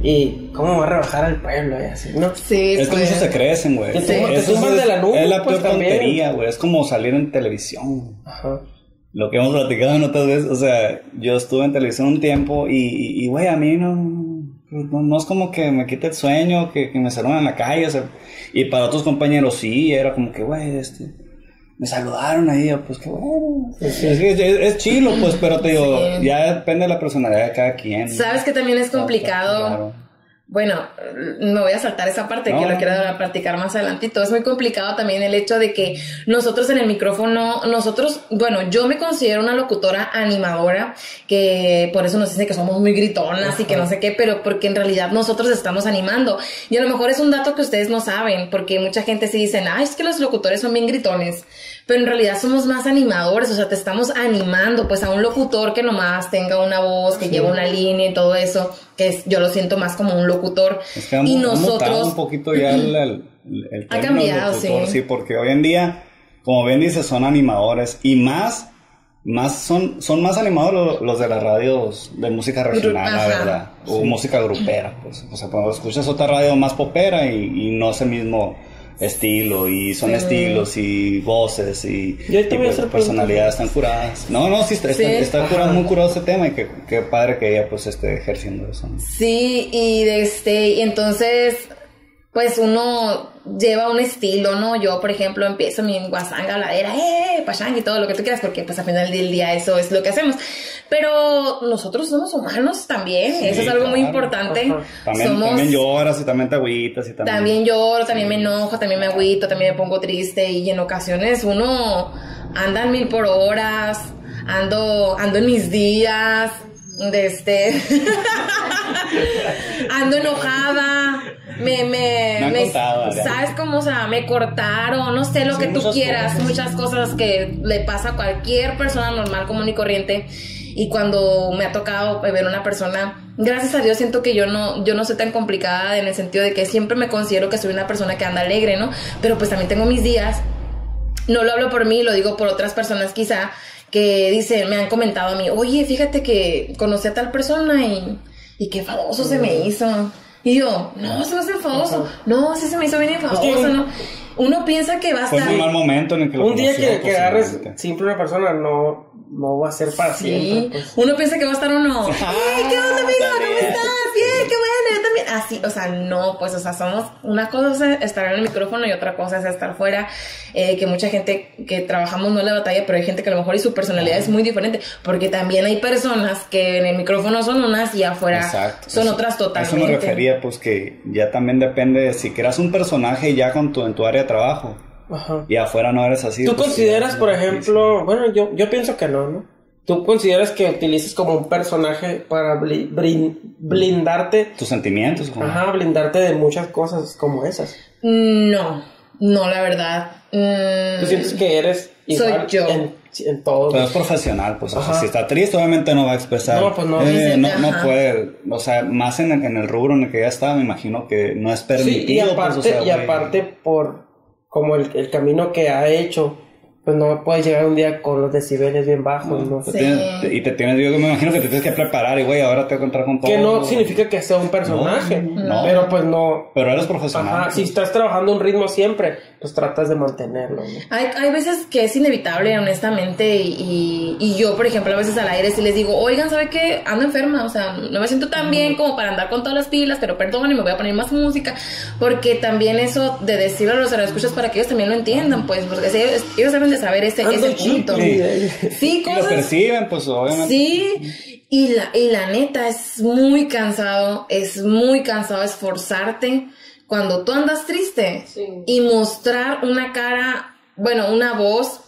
y cómo va a rebajar al pueblo y así, ¿no? Sí, es pues. como se crecen, güey. Te, sí. te tumbas de la nube, es la pues, peor tontería, güey, es como salir en televisión. Ajá. Lo que hemos platicado en otras veces, o sea, yo estuve en televisión un tiempo y, y, güey, a mí no, no, no es como que me quite el sueño, que, que me saludan en la calle, o sea, y para otros compañeros sí, era como que, güey, este, me saludaron ahí, yo, pues qué bueno, sí, sí. Es, es, es chilo, pues, pero te digo, sí. ya depende de la personalidad de cada quien. Sabes que también es complicado. Claro. Bueno, me voy a saltar esa parte no. que lo quiero platicar más adelantito. Es muy complicado también el hecho de que nosotros en el micrófono, nosotros, bueno, yo me considero una locutora animadora, que por eso nos dicen que somos muy gritonas uh-huh. y que no sé qué, pero porque en realidad nosotros estamos animando. Y a lo mejor es un dato que ustedes no saben, porque mucha gente sí dicen, ay, es que los locutores son bien gritones. Pero en realidad somos más animadores, o sea, te estamos animando, pues a un locutor que nomás tenga una voz, que sí. lleva una línea y todo eso, que es, yo lo siento más como un locutor. Es que hemos, y nosotros hemos un poquito ya el, el, el ha cambiado, locutor, sí. sí, porque hoy en día, como bien dices, son animadores y más, más son, son más animadores los, los de las radios de música regional, Ajá, la verdad, o sí. música grupera, pues, o sea, cuando escuchas otra radio más popera y, y no es el mismo estilo y son sí. estilos y voces y, y pues, personalidades están curadas. No, no, sí, está, sí. está, está curado, muy curado ese tema y que, que padre que ella pues esté ejerciendo eso. Sí, y de este, y entonces pues uno lleva un estilo, ¿no? Yo, por ejemplo, empiezo mi guasanga, habladera, eh, pachang y todo lo que tú quieras, porque pues al final del día eso es lo que hacemos. Pero nosotros somos humanos también, sí, eso es algo claro. muy importante. También, somos, también lloras y también te agüitas y también... También lloro, también sí. me enojo, también me agüito, también me pongo triste y en ocasiones uno anda en mil por horas, ando, ando en mis días, de este... ando enojada. Me, me, me, me contado, ¿sabes cómo? O sea, me cortaron, no sé, lo sí, que tú quieras, cosas. muchas cosas que le pasa a cualquier persona normal, común y corriente. Y cuando me ha tocado ver una persona, gracias a Dios siento que yo no, yo no soy tan complicada en el sentido de que siempre me considero que soy una persona que anda alegre, ¿no? Pero pues también tengo mis días, no lo hablo por mí, lo digo por otras personas quizá, que dicen, me han comentado a mí, oye, fíjate que conocí a tal persona y, y qué famoso mm. se me hizo. Y yo, no, se me hace enfadoso. No, sí se me hizo bien enfadoso, es que, ¿no? Uno piensa que va a estar... Fue un mal momento en el que lo Un día que, que agarres siempre una persona no, no va a ser para sí. siempre. Pues. Uno piensa que va a estar uno... ¡Ay, qué onda, amigo! ¿Cómo estás? Bien, qué bueno, yo también. Así, o sea, no, pues, o sea, somos... Una cosa es estar en el micrófono y otra cosa es estar fuera. Eh, que mucha gente que trabajamos no le batalla, pero hay gente que a lo mejor y su personalidad es muy diferente. Porque también hay personas que en el micrófono son unas y afuera Exacto. son eso, otras totalmente. A eso me refería, pues, que ya también depende de si creas un personaje ya con tu, en tu área de trabajo. Ajá. Y afuera no eres así. ¿Tú pues, consideras, sí, por ejemplo, sí. bueno, yo, yo pienso que no, ¿no? ¿Tú consideras que utilices como un personaje para bli, brin, blindarte? Tus sentimientos. ¿Cómo? Ajá, blindarte de muchas cosas como esas. No, no, la verdad. Mm, ¿Tú sientes que eres igual soy yo. En, en todo? Pero es profesional, pues. O sea, si está triste, obviamente no va a expresar. No, pues no. Eh, no, no puede. O sea, más en el, en el rubro en el que ya está, me imagino que no es permitido. Sí, y aparte, pues, o sea, y aparte por como el, el camino que ha hecho, pues no puedes llegar un día con los decibeles bien bajos, ¿no? Te Sí. tienes, te, y te tienes, yo me imagino que te tienes que preparar y güey, ahora te voy a encontrar con todo. Que no significa que sea un personaje, no, pero pues no. Pero eres profesional. Ajá, pues. si estás trabajando un ritmo siempre, pues tratas de mantenerlo, ¿no? Hay, hay veces que es inevitable, honestamente, y, y yo, por ejemplo, a veces al aire sí les digo, oigan, ¿sabe qué? Ando enferma, o sea, no me siento tan bien como para andar con todas las pilas, pero perdón, y me voy a poner más música, porque también eso de decirlo a los radioescuchas para que ellos también lo entiendan, pues, porque ellos, ellos deben de saber ese, ese punto. Sí, sí, cosas, y lo perciben, pues, obviamente. Sí, y la, y la neta es muy cansado, es muy cansado esforzarte cuando tú andas triste, sí, y mostrar una cara, bueno, una voz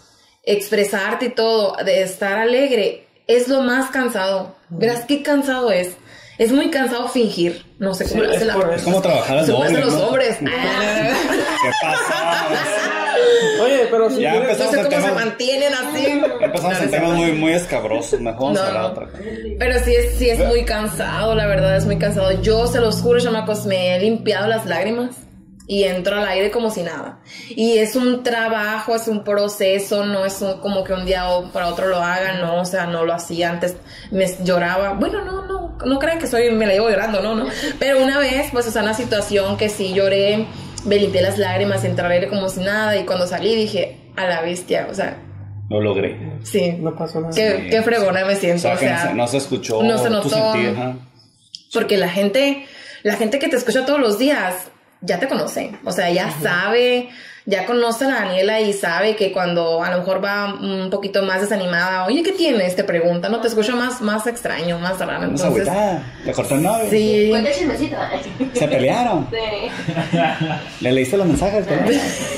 expresarte y todo, de estar alegre, es lo más cansado. Verás qué cansado es. Es muy cansado fingir. No sé cómo Sí, lo hace es la... por Es como trabajar al Se lo doble, hacen los ¿no? hombres. ¿Qué pasa? Oye, pero si Ya tienes- No empezamos sé el cómo se tema. mantienen así. Empezamos en temas muy, muy escabrosos. Mejor vamos a hablar de otra cosa. Pero sí es, sí es muy cansado, la verdad es muy cansado. Yo se los juro, chamacos, me he limpiado las lágrimas y entro al aire como si nada. Y es un trabajo, es un proceso, no es un, como que un día o para otro lo haga, no, o sea, no lo hacía antes, me lloraba. Bueno, no, no, no crean que soy, me la llevo llorando, no, no. Pero una vez, pues, o sea, una situación que sí lloré, me limpié las lágrimas, entré al aire como si nada y cuando salí dije, a la bestia, o sea, Lo logré. sí. No pasó nada. Qué, Sí. qué fregona me O siento, sea, o que sea, no, se, no se escuchó no se tu notó. sentir, ajá. porque la gente, la gente que te escucha todos los días ya te conoce, o sea, ya sabe, ya conoce a la Daniela y sabe que cuando a lo mejor va un poquito más desanimada, oye, ¿qué tienes? Te pregunta, no te escucha más, más extraño, más raro, Vamos entonces, agüitada. Le cortó el novio. sí, Cuenta chismecito. Se pelearon. Sí. Le leíste los mensajes, ¿verdad?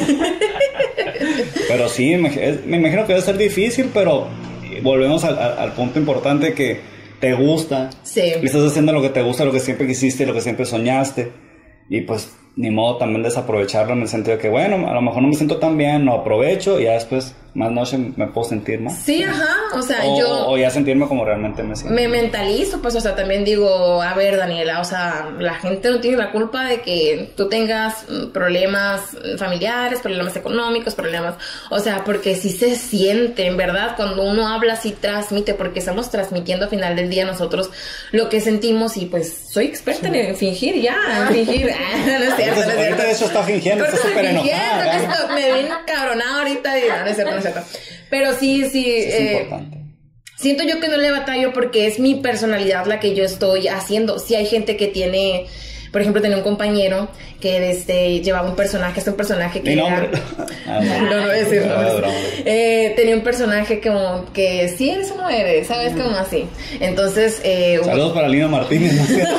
Pero sí, me, es- me imagino que debe ser difícil, pero volvemos al, al- al punto importante que te gusta. sí, Y estás haciendo lo que te gusta, lo que siempre quisiste, lo que siempre soñaste. Y pues ni modo también desaprovecharlo en el sentido de que, bueno, a lo mejor no me siento tan bien, lo aprovecho y ya después, más noche, me puedo sentir más. sí, ajá, o sea, O, yo... o- o ya sentirme como realmente me siento. me mentalizo, pues, o sea, también digo, a ver, Daniela, o sea, la gente no tiene la culpa de que tú tengas mm, problemas familiares, problemas económicos, problemas, o sea, porque sí se siente, en verdad, cuando uno habla, sí transmite, porque estamos transmitiendo al final del día nosotros lo que sentimos y pues soy experta en fingir ya, en fingir, ah, no es cierto, no es Ahorita cierto. de eso está fingiendo, está Corta súper de fingiendo, enojada. que ¿verdad? esto me viene cabronada ahorita y no, no es cierto, no es cierto. Pero sí, sí, Es eh, importante. siento yo que no le batallo porque es mi personalidad la que yo estoy haciendo. Sí hay gente que tiene, por ejemplo, tenía un compañero que desde llevaba un personaje, es un personaje que Mi era- nombre. Ah, no, no voy a decir Ah, nombres. broma. Eh, tenía un personaje como que sí eres o no eres, ¿sabes? Como así. Entonces, eh, hubo- Saludos para Lino Martínez. ¿no es cierto?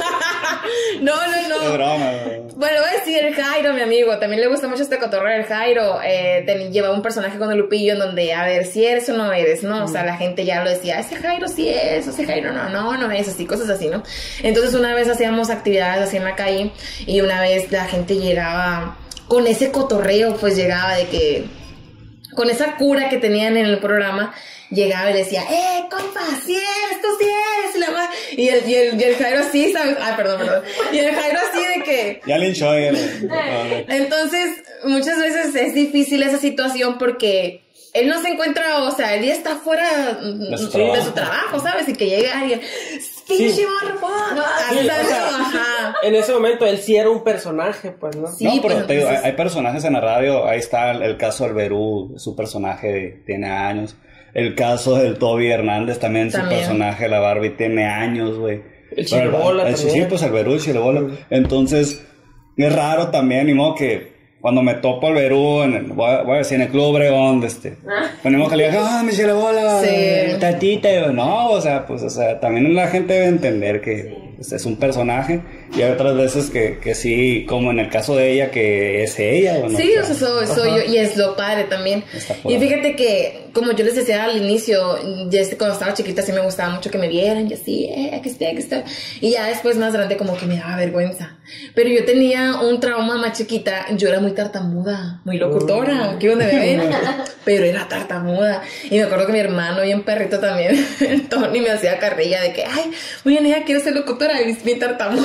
no, no, Es no. broma. Bueno, voy a decir el Jairo, mi amigo. También le gusta mucho este cotorreo del Jairo. Eh, ten- llevaba un personaje con el Lupillo en donde, a ver, si eres o no eres, ¿no? O sea, la gente ya lo decía, ese Jairo sí es, ese Jairo no, no, no es, así, cosas así, ¿no? Entonces, una vez hacíamos actividades así en la calle y una vez la gente llegaba con ese cotorreo, pues llegaba de que, con esa cura que tenían en el programa, llegaba y decía, eh, compa, sí eres, tú sí eres, y la ma- y el, y el, y el Jairo así, ¿sabes? Ah, perdón, perdón. Y el Jairo así de que, Ya le hinchó. ya le- entonces, muchas veces es difícil esa situación porque él no se encuentra, o sea, él ya está fuera de su su, trabajo. trabajo, ¿sabes? Y que llegue alguien, pinche morro, Sí, o sea, ajá. en ese momento él sí era un personaje, pues, ¿no? Sí, No, pero pues, te digo, hay, entonces- hay personajes en la radio. Ahí está el, el caso del Berú, su personaje tiene años. El caso del Toby Hernández también, También. su personaje, la Barbie, tiene años, güey. El Pero Chilebola el- también. Sí, pues el Berú, el Chilebola. Entonces, es raro también, ni modo que cuando me topo el Berú, en el, voy, a, voy a decir en el Club Obregón, este, ponemos que le diga, ah, mi Chilebola, Sí. tatita, y yo, no, o sea, pues, o sea, también la gente debe entender que pues, es un personaje, y hay otras veces que, que sí, como en el caso de ella, que es ella, bueno, Sí, o o sea, sea, soy, soy yo y es lo padre también. Está por Y ahí. fíjate que, como yo les decía al inicio, ya este, cuando estaba chiquita sí me gustaba mucho que me vieran y así, eh, aquí estoy, aquí estoy. Y ya después más grande como que me daba vergüenza. Pero yo tenía un trauma más chiquita, yo era muy tartamuda, muy locutora, aquí donde me ven, pero era tartamuda. Y me acuerdo que mi hermano y un perrito también, el Tony, me hacía carrilla de que, ay, oye, niña, quiero ser locutora, y bien tartamuda.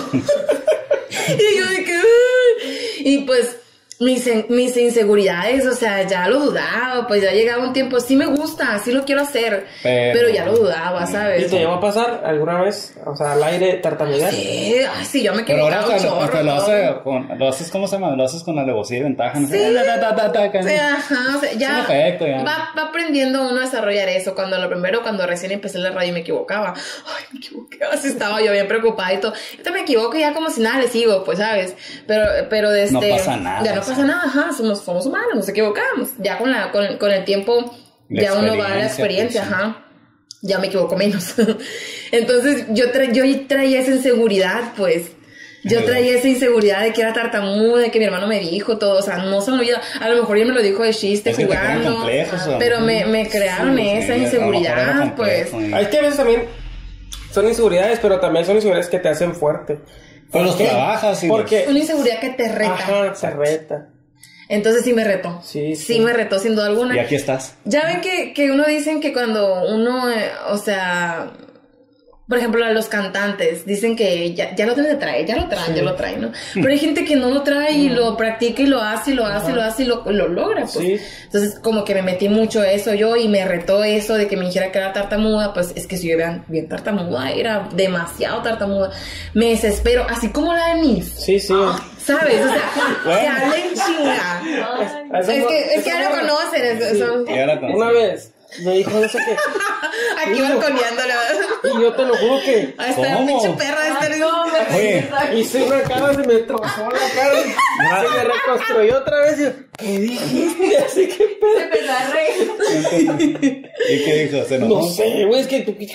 Y yo de que, "Ay". Y pues mis, mis inseguridades, o sea, ya lo dudaba, pues ya llegaba un tiempo, sí me gusta, sí lo quiero hacer, pero, Pero- ya lo dudaba, ¿Y ¿sabes? te llegó a pasar alguna vez? O sea, al aire tartamudear. Sí, ay, sí, yo me Pero ahora equivocaba un hasta, chorro. hasta lo, ¿no? hace con, lo haces, ¿cómo se llama? Lo haces con alevosía y ventaja, ¿no? Sí. Ta, ta, ta, ta, ta, Sí, ajá, o sea, ya, Es un efecto, ya. Va, va aprendiendo uno a desarrollar eso. Cuando lo primero, cuando recién empecé la radio me equivocaba. Ay, me equivoqué, así estaba yo bien preocupada y todo. Ahorita me equivoco y ya como si nada le sigo, pues, ¿sabes? Pero, pero de este... No pasa nada, Ya no o sea. pasa nada, ajá, somos, somos humanos, nos equivocamos. Ya con, la, con, con el tiempo, La ya uno va a la experiencia, experiencia, pues, sí. ajá. Ya me equivoco menos. Entonces, yo, tra yo traía esa inseguridad, pues... Yo traía esa inseguridad de que era tartamuda, de que mi hermano me dijo todo, o sea, no se me olvida. A lo mejor él me lo dijo de chiste, es que jugando, complejos, pero me, me crearon sí, esa sí, inseguridad, pues. Y... Es que a veces también son inseguridades, pero también son inseguridades que te hacen fuerte. Pero los trabajas y... Porque... Una inseguridad que te reta. Ajá, te reta. Entonces sí me retó. Sí, sí. Sí me retó sin duda alguna. Y aquí estás. Ya ven que, que uno dicen que cuando uno, eh, o sea, por ejemplo, a los cantantes dicen que ya, ya lo deben de traer, ya lo traen, sí. ya lo traen, ¿no? Pero hay gente que no lo trae y lo practica y lo hace y lo hace y lo hace y lo, lo logra, pues. Sí. Entonces, como que me metí mucho eso yo y me retó eso de que me dijera que era tartamuda, pues es que si yo era bien tartamuda, era demasiado tartamuda. Me desespero, así como la de Miss. Sí, sí. Oh, ¿sabes? O sea, bueno. Se habla en chinga. Es, es que, es que ya lo conocen. Eso, sí. eso. Ya la conocen. Una vez me dijo no sé qué. Aquí balconeándola. Y yo te lo juro que. Ahí está la pinche perra de este. No, me hice una cara, se me trozó la cara. Se me reconstruyó otra vez. Y yo, ¿qué dijiste? Así que pedo. Se empezó a reír. ¿Y qué dijo? ¿Se enojó? No sé, güey, es que tú.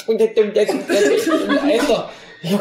Esto. Yo,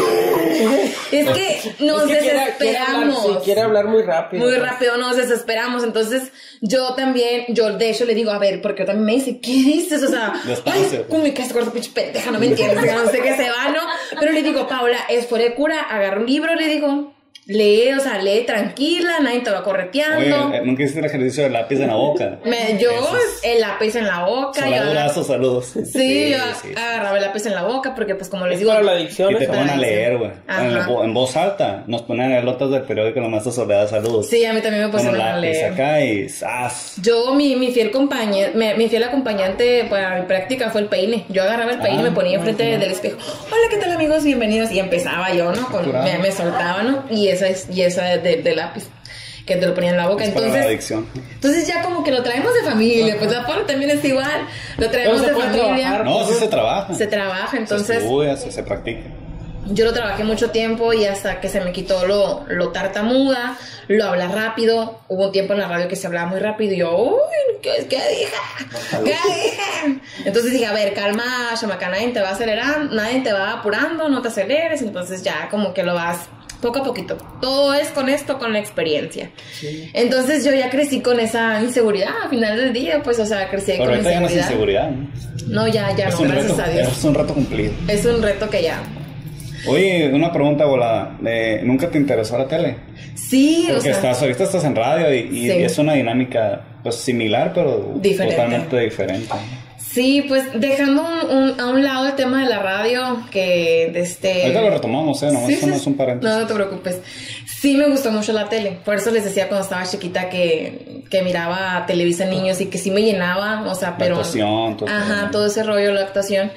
¿qué? Es que nos es que desesperamos. Quiere, quiere hablar, sí, quiere hablar muy rápido. Muy pues. rápido nos desesperamos. Entonces, yo también, yo de hecho le digo, a ver, porque también me dice, ¿qué dices? O sea, ay, ¿cómo me quedas corto, pinche pendeja? No me entiendes, no sé qué se va, ¿no? Pero le digo, Paula, es fuera de cura, agarra un libro, le digo. Lee, o sea, lee tranquila, nadie te va correteando. Oye, ¿nunca hiciste el ejercicio del lápiz en la boca? Me, yo, es... el lápiz en la boca. Saludos, saludos. Sí, sí, yo sí, agarraba el lápiz en la boca porque, pues, como les digo... Para la adicción. Y te ponen a leer, güey. En, en voz alta. Nos ponen en lotas del periódico, la maestra Soledad, saludos. Sí, a mí también me pusieron a leer. acá y ¡zas! Yo, mi, mi fiel compañero, mi, mi fiel acompañante para mi práctica fue el peine. Yo agarraba el peine y ah, me ponía enfrente ah, del espejo. Hola, ¿qué tal, amigos? Bienvenidos. Y empezaba yo, ¿no? Con, me, me soltaba, ¿no? Y esa es... Y esa De, de lápiz que te lo ponía en la boca. Es entonces, para la adicción. Entonces ya como que lo traemos de familia. Pues la Paula también es igual. Lo traemos de familia. Trabajar, no, sí se trabaja. Se trabaja, entonces. Se estudia, se, se practica. Yo lo trabajé mucho tiempo y hasta que se me quitó lo, lo tartamuda, lo habla rápido. Hubo un tiempo en la radio que se hablaba muy rápido y yo, uy, ¿qué, qué dije? ¿Qué dije? Entonces dije, a ver, calma, chamaca, nadie te va acelerando, nadie te va apurando, no te aceleres. Entonces ya como que lo vas poco a poquito. Todo es con esto, con la experiencia. Sí. Entonces yo ya crecí con esa inseguridad al final del día, pues, o sea, crecí pero con inseguridad. inseguridad. Ya no es inseguridad, ¿no? No, ya, ya es no, gracias reto, a Dios. Es un reto cumplido. Es un reto que ya. Oye, una pregunta volada. Eh, ¿Nunca te interesó la tele? Sí, porque o sea, estás, ahorita estás en radio y, y sí. es una dinámica pues similar, pero diferente. Totalmente diferente. Sí, pues dejando un, un, a un lado el tema de la radio, que este... Ahorita lo retomamos, ¿eh? Nomás sí, sí, es un paréntesis. No, no te preocupes. Sí me gustó mucho la tele. Por eso les decía cuando estaba chiquita que, que miraba Televisa Niños y que sí me llenaba, o sea, pero... La actuación, todo Ajá, todo, todo ese rollo, la actuación.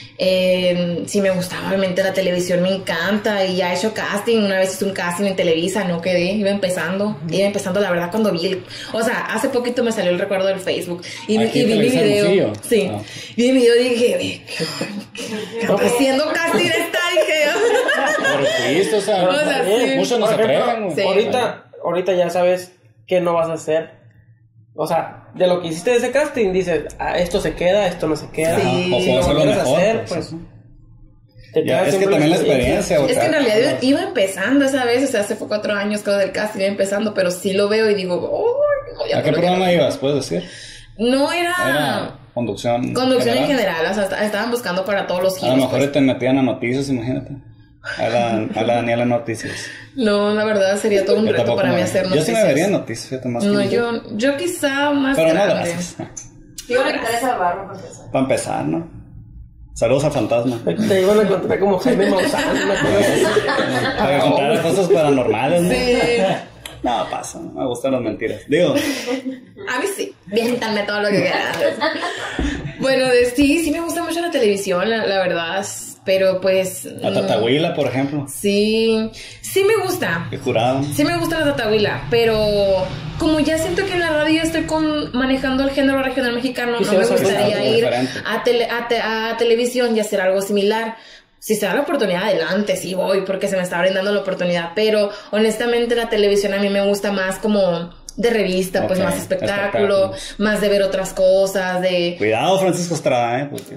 Eh, sí me gustaba, obviamente la televisión me encanta y ya he hecho casting, una vez hice un casting en Televisa, no quedé, iba empezando, iba empezando la verdad cuando vi, el, o sea, hace poquito me salió el recuerdo del Facebook y, y vi mi video, sí, ah. vi mi video y dije, ¿qué está haciendo casting esta? Dije, pero fuiste, o sea, o sea sí. muchos no se atreven, sí. ahorita, ahorita ya sabes qué no vas a hacer. O sea, de lo que hiciste de ese casting, dices, ah, esto se queda, esto no se queda. Sí. O puedo hacerlo mejor. Hacer, pues, pues, ya, es que también la experiencia. Es que en realidad yo iba empezando esa vez, o sea, hace fue cuatro años que del casting, iba empezando, pero sí lo veo y digo, oh, ¿a qué programa ibas? ¿Puedes decir? No era... Era conducción. Conducción general. en general, o sea, estaban buscando para todos los giros. A lo mejor pues. te metían a noticias, imagínate. A la, a la Daniela Noticias. No, la verdad sería todo un yo reto para mí hacer noticias. Yo sí me vería noticias, fíjate más. No, yo, yo quizá más pero grande. no gracias. Te iban a quitar esa barba para empezar. Para empezar, ¿no? Saludos a Fantasma. Te iban a encontrar como Jaime Maussan. Para contar cosas paranormales, ¿no? Sí. No, pasa, no me gustan las mentiras. Digo. A mí sí. Viéntanme todo lo que quieras. Bueno, de, sí, sí me gusta mucho la televisión, la, la verdad. Pero pues... La Tatahuila, por ejemplo. Sí, sí me gusta. ¿Qué jurado? Sí me gusta la Tatahuila, pero como ya siento que en la radio estoy con, manejando el género regional mexicano, no me gustaría ir a, tele, a, te, a televisión y hacer algo similar. Si se da la oportunidad, adelante, sí voy, porque se me está brindando la oportunidad. Pero honestamente la televisión a mí me gusta más como... de revista, pues Ok, más espectáculo, espectáculos. más de ver otras cosas, de... Cuidado, Francisco Estrada, ¿eh? Porque...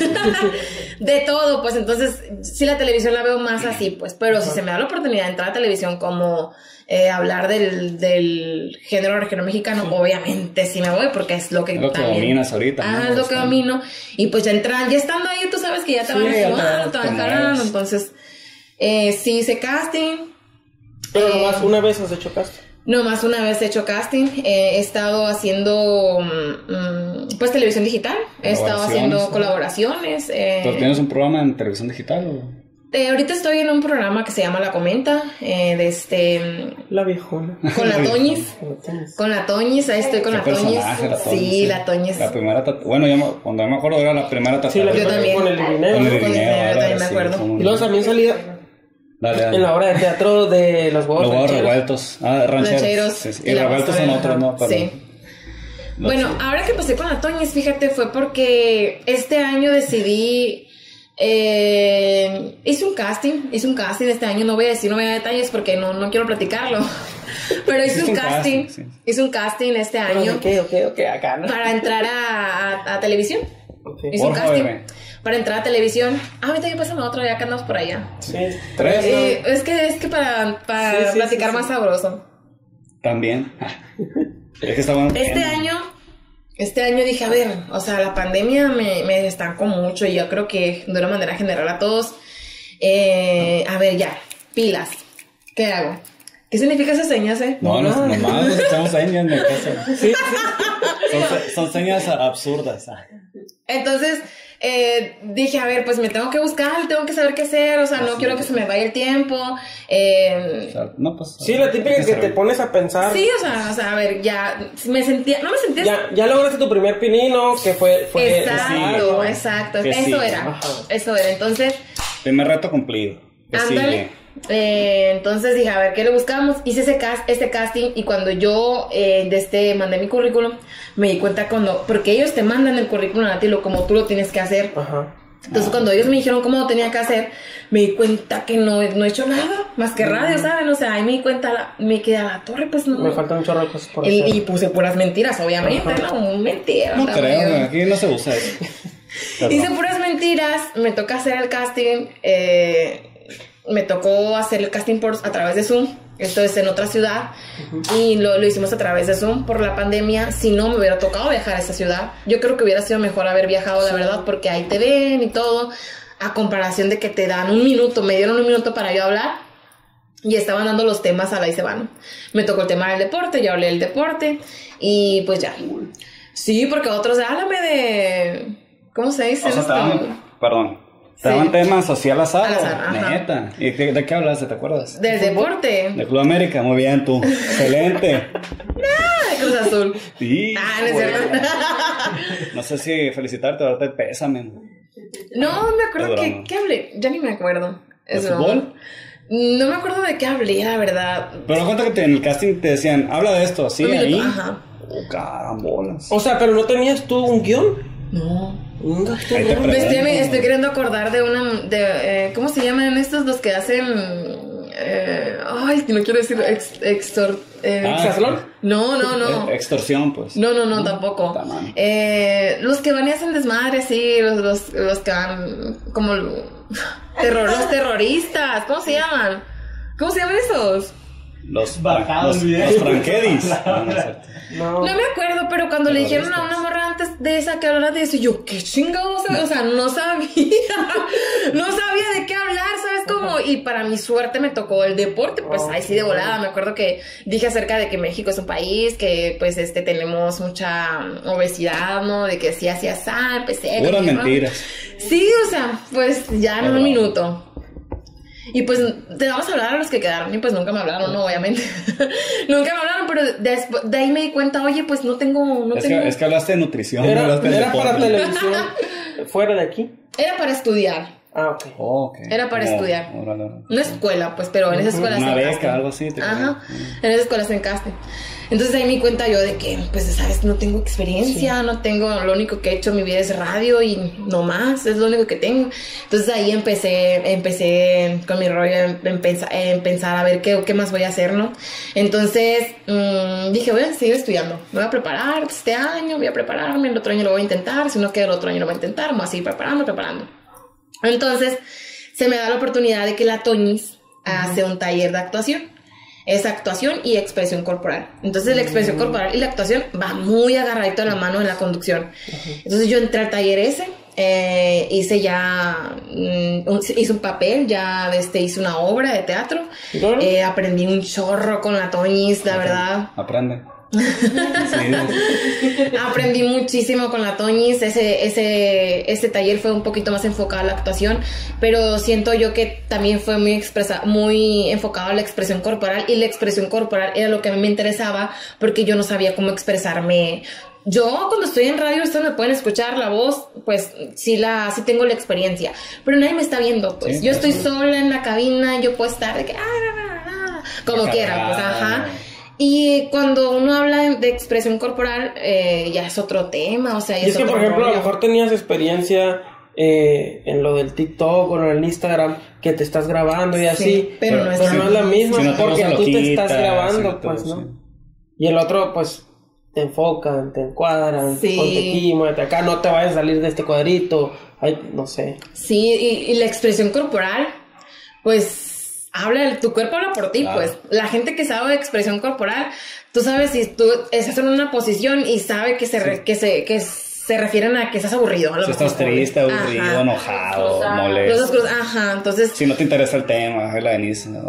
de todo, pues entonces sí la televisión la veo más así, pues, pero si se me da la oportunidad de entrar a televisión como eh, hablar del, del género regional mexicano, sí. Obviamente sí me voy porque es lo que, es lo que también, dominas ahorita. Ah, ¿no? es lo que domino y pues ya entran, ya estando ahí tú sabes que ya te sí, van a te van jalando, entonces eh, sí hice casting. Pero eh, nomás una vez has hecho casting. No más una vez he hecho casting, eh, he estado haciendo um, pues televisión digital, he estado haciendo colaboraciones. Eh, ¿Tú tienes un programa en televisión digital? O? Eh, ahorita estoy en un programa que se llama La Comenta, eh, de este... La viejona. Con la Toñis. Con la Toñis, ahí estoy con la Toñis. La Toñis. Sí, la Toñis. La primera tatu... Bueno, yo me... cuando me acuerdo era la primera tatuaje. Sí, la yo también. Con el Irineo. Con el Irineo, Irineo, también me acuerdo. Sí, y luego también salía... Dale, dale. En la obra de teatro de Los Huevos Los huevos Rancheros. revueltos. Ah, rancheros. Rancheros. Sí, sí. Y Y la revueltos son pastorela. otros, ¿no? Pero... Sí. No Bueno, sé. ahora que pasé con la Toñis, fíjate, fue porque este año decidí... Eh, hice un casting, hice un casting este año, no voy a decir, no voy a dar detalles porque no, no quiero platicarlo, pero hice un, un casting, casting sí. hice un casting este año ok, ok, ok, acá, ¿no? para entrar a, a, a televisión, okay. Hice Por un casting joven. Para entrar a televisión. Ah, ahorita que pasa otro, ya que andamos por allá. Sí, tres. Eh, es que es que para, para sí, sí, platicar sí, sí, más sabroso. También. Es que está bueno. Este bien. año Este año dije, a ver, o sea, la pandemia me, me estancó mucho y yo creo que de una manera general a todos, eh, a ver, ya, pilas, ¿qué hago? ¿Qué significa esas señas, eh? No, no, no, no, nos echamos señas en el caso. Sí, sí. Son, son señas absurdas. Entonces, eh, dije, a ver, pues me tengo que buscar, tengo que saber qué hacer, o sea, no quiero que se me vaya el tiempo. Eh, o sea, no, pues, sí, la típica que, que te pones a pensar. Sí, o sea, o sea, a ver, ya me sentía, no me sentía... Ya, ya lograste tu primer pinino, que fue... fue exacto, sí, exacto, que eso sí. era, Ajá. eso era, entonces... Primer reto cumplido. Ándale. Eh, entonces dije, a ver, ¿qué le buscamos? Hice ese, cast, ese casting y cuando yo eh, de este, mandé mi currículum, me di cuenta cuando... Porque ellos te mandan el currículum a ti, lo, como tú lo tienes que hacer. Ajá. Entonces ah. cuando ellos me dijeron cómo lo tenía que hacer, me di cuenta que no, no he hecho nada, más que radio, ¿saben? O sea, ahí me di cuenta, la, me quedé a la torre, pues no. Me faltan un chorro de cosas por el, hacer. Y puse puras mentiras, obviamente, Ajá. no, mentiras. No creo, aquí no se usa eso. Hice puras mentiras, me toca hacer el casting, eh... me tocó hacer el casting por, a través de Zoom. Esto es en otra ciudad. Uh-huh. Y lo, lo hicimos a través de Zoom por la pandemia. Si no, me hubiera tocado viajar a esa ciudad. Yo creo que hubiera sido mejor haber viajado, sí. la verdad, porque ahí te ven y todo. A comparación de que te dan un minuto. Me dieron un minuto para yo hablar. Y estaban dando los temas a la y se van. Me tocó el tema del deporte. Yo hablé del deporte. Y pues ya. Sí, porque otros, háblame de... ¿Cómo se dice? O sea, estaban, perdón. ¿Te daban sí. temas así al azar? Al azar, ajá. Neta. ¿Y de, de qué hablaste? ¿Te acuerdas? Del deporte. De Club América. Muy bien, tú. Excelente. Ah, de Cruz Azul. Sí. Ah, no es cierto. No sé si felicitarte o darte pésame. No, me acuerdo que... ¿Qué hablé? Ya ni me acuerdo. ¿De fútbol? No me acuerdo de qué hablé, la verdad. Pero cuenta que te, en el casting te decían, habla de esto, así, ahí. Ajá. Oh, carambolas. O sea, ¿pero no tenías tú un guión? No. Me estoy, me estoy queriendo acordar de una de eh, ¿cómo se llaman estos los que hacen eh, ay, no quiero decir ex, extor, eh, ah, ¿extorsión? No, no, no. Extorsión, pues. No, no, no, tampoco. Eh, los que van y hacen desmadre, sí, los, los, los que van como terror, los terroristas, ¿cómo se llaman? ¿Cómo se llaman esos? Los bajados, los, los franquedis. No, no, no. no me acuerdo, pero cuando le dijeron a una morra antes de esa que hablara de eso, yo, ¿qué chingados? O sea, no sabía. No sabía de qué hablar, ¿sabes cómo? Y para mi suerte me tocó el deporte, pues ahí sí de volada. Me acuerdo que dije acerca de que México es un país que, pues, este, tenemos mucha obesidad, ¿no? De que sí hacía sal, empecé. Puras mentiras. Sí, o sea, pues ya en un minuto. Y pues te vamos a hablar a los que quedaron. Y pues nunca me hablaron, no, obviamente. Nunca me hablaron, pero después, de ahí me di cuenta, oye, pues no tengo... No es, tengo... Que, es que hablaste de nutrición. Era, no hablaste era de para televisión fuera de aquí. Era para estudiar. Ah, ok. Oh, okay. Era para Como, estudiar. órale, órale. Una escuela, pues, pero en esa escuela Una hacen beca, casting. algo así. te Ajá, creo. en esa escuela hacen casting. Entonces ahí me di cuenta yo de que, pues, sabes, no tengo experiencia, sí. no tengo, lo único que he hecho en mi vida es radio y no más, es lo único que tengo. Entonces ahí empecé, empecé con mi rollo en, pensar, en pensar a ver qué, qué más voy a hacer, ¿no? Entonces mmm, dije, voy a seguir estudiando, me voy a preparar este año, voy a prepararme, el otro año lo voy a intentar, si no queda el otro año lo voy a intentar, me voy a seguir preparando, preparando. Entonces se me da la oportunidad de que la Toñis uh-huh. hace un taller de actuación. Es actuación y expresión corporal. Entonces la expresión uh-huh. corporal y la actuación va muy agarradito de la mano en la conducción. Uh-huh. Entonces yo entré al taller ese, eh, hice ya, mm, un, hice un papel, ya este, hice una obra de teatro. Uh-huh. Eh, aprendí un chorro con la Toñis, la Aprende. verdad. Aprende. Sí. Aprendí muchísimo con la Toñis. Ese, ese, ese taller fue un poquito más enfocado a la actuación, pero siento yo que también fue muy expresa, muy enfocado a la expresión corporal, y la expresión corporal era lo que a mí me interesaba porque yo no sabía cómo expresarme. Yo cuando estoy en radio, ustedes me pueden escuchar la voz, pues sí, la, sí tengo la experiencia, pero nadie me está viendo, pues sí, yo estoy sí. sola en la cabina, yo puedo estar de que, ah, ah, ah, como Acá, quiera, pues ajá. Y cuando uno habla de expresión corporal, eh, ya es otro tema, o sea... Ya y es, es que, por ejemplo, rollo. A lo mejor tenías experiencia eh, en lo del TikTok o en el Instagram, que te estás grabando y así, sí, pero, pero, no, es pero no es la misma, si no porque tú quita, te estás grabando, sí, pues, todo, ¿no? Sí. Y el otro, pues, te enfocan, te encuadran, sí. ponte aquí, muévete acá, no te vayas a salir de este cuadrito, ay, no sé. Sí, y, y la expresión corporal, pues... Habla, tu cuerpo habla por ti, claro. Pues. La gente que sabe de expresión corporal, tú sabes si tú estás en una posición y sabe que se, re, sí. que se, que se refieren a que estás aburrido. A lo si estás triste, aburrido, ajá. enojado, Cruzado. molesto. Cruz, ajá, entonces... Si no te interesa el tema, es la Denise, ¿no?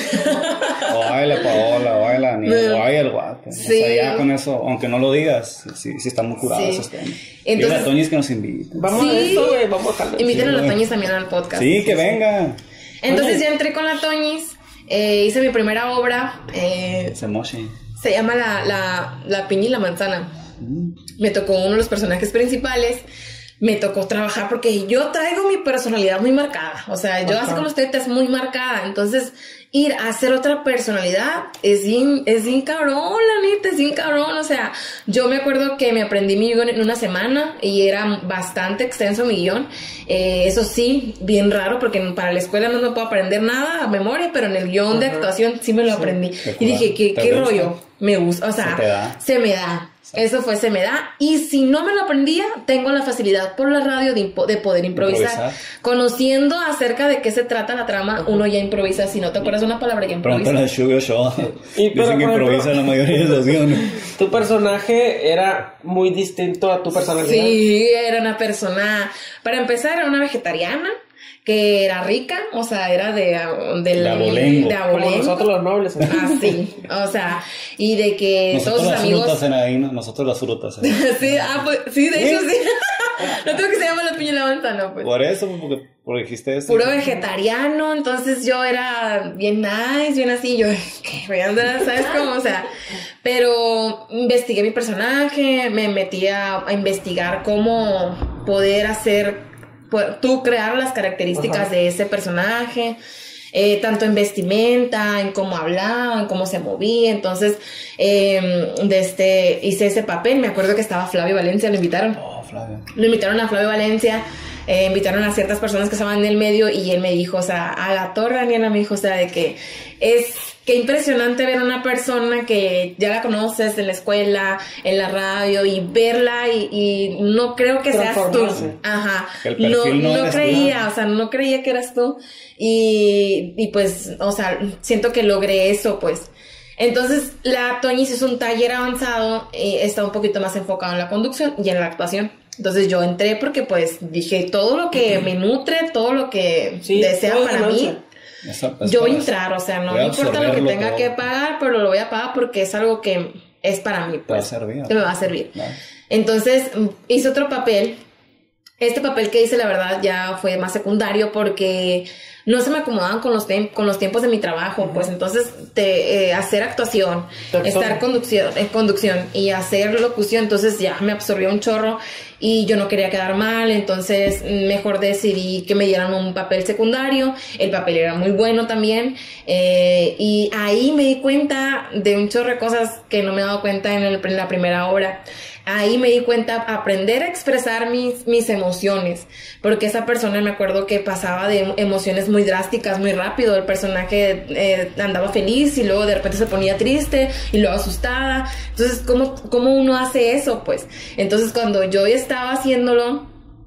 O ay la Paola, o ay la Daniela, o ay el guapo. Sí. O sea, ya con eso, aunque no lo digas, sí, sí está muy curado sí. esos temas. Entonces, y la Toñis que nos invita. Vamos sí. a eso, güey, vamos a jalar. Inviten sí, a la Toñis también al podcast. Sí, que venga. Entonces Oye. ya entré con la Toñis, eh, hice mi primera obra. Eh, se, se llama la, la, la piña y la manzana. Mm. Me tocó uno de los personajes principales. Me tocó trabajar porque yo traigo mi personalidad muy marcada. O sea, yo Ajá. así como usted es muy marcada. Entonces, ir a hacer otra personalidad es bien, es bien cabrón, la neta, es bien cabrón. O sea, yo me acuerdo que me aprendí mi guión en una semana y era bastante extenso mi guión. Eh, eso sí, bien raro porque para la escuela no me puedo aprender nada a memoria, pero en el guión Ajá. de actuación sí me lo sí. aprendí. Y dije, ¿qué, qué rollo? Me gusta, o sea, se, da. se me da. Eso fue, se me da. Y si no me lo aprendía, tengo la facilidad por la radio de, impo- de poder improvisar. improvisar. Conociendo acerca de qué se trata la trama, uh-huh. uno ya improvisa. Si no te acuerdas de una palabra, ya improvisa. Pregúntale a Sugar Show. Y, Dicen que improvisa la mayoría de los guiones. Tu personaje era muy distinto a tu personalidad. Sí, era una persona... Para empezar, era una vegetariana. Que era rica, o sea, era de, de, de abolengo. De abolengo. Como nosotros los nobles. ¿eh? Ah, sí, o sea, y de que nosotros todos sus amigos... Nosotros las frutas en ahí, ¿no? Nosotros las frutas. ¿eh? sí, ah, pues, sí, de ¿Sí? hecho sí. No tengo que se llama la piña y la manzana, pues. Por eso, porque, porque dijiste eso. Puro vegetariano, entonces yo era bien nice, bien así, yo, ¿qué voy a andar? ¿Sabes cómo? O sea, pero investigué mi personaje, me metí a, a investigar cómo poder hacer... tú crear las características Ajá. de ese personaje, eh, tanto en vestimenta, en cómo hablaba, en cómo se movía. Entonces, eh, de este, hice ese papel. Me acuerdo que estaba Flavio Valencia, lo invitaron. Oh, Flavio. Lo invitaron a Flavio Valencia, eh, invitaron a ciertas personas que estaban en el medio y él me dijo, o sea, a la torre, Daniela, me dijo, o sea, de que es... Qué impresionante ver a una persona que ya la conoces en la escuela, en la radio, y verla y, y no creo que seas tú. Ajá. No, no, no creía, tú. o sea, no creía que eras tú. Y, y pues, o sea, siento que logré eso, pues. Entonces, la Toñis es un taller avanzado y está un poquito más enfocado en la conducción y en la actuación. Entonces yo entré porque pues dije todo lo que me nutre, todo lo que sí, desea para mí. Eso, eso yo voy a entrar, o sea, no me importa lo que tenga todo. que pagar, pero lo voy a pagar porque es algo que es para mí, pues, te va a servir, que me va a servir. Claro. Entonces hice otro papel. Este papel que hice, la verdad, ya fue más secundario porque no se me acomodaban con los, tem- con los tiempos de mi trabajo, uh-huh. pues entonces te, eh, hacer actuación, Doctor. estar conducción, en conducción y hacer locución, entonces ya me absorbió un chorro y yo no quería quedar mal, entonces mejor decidí que me dieran un papel secundario, el papel era muy bueno también, eh, y ahí me di cuenta de un chorro de cosas que no me he dado cuenta en, el, en la primera obra. Ahí me di cuenta, aprender a expresar mis, mis emociones, porque esa persona me acuerdo que pasaba de emociones muy drásticas, muy rápido, el personaje eh, andaba feliz y luego de repente se ponía triste y luego asustada, entonces ¿cómo, cómo uno hace eso? Pues, entonces cuando yo estaba haciéndolo,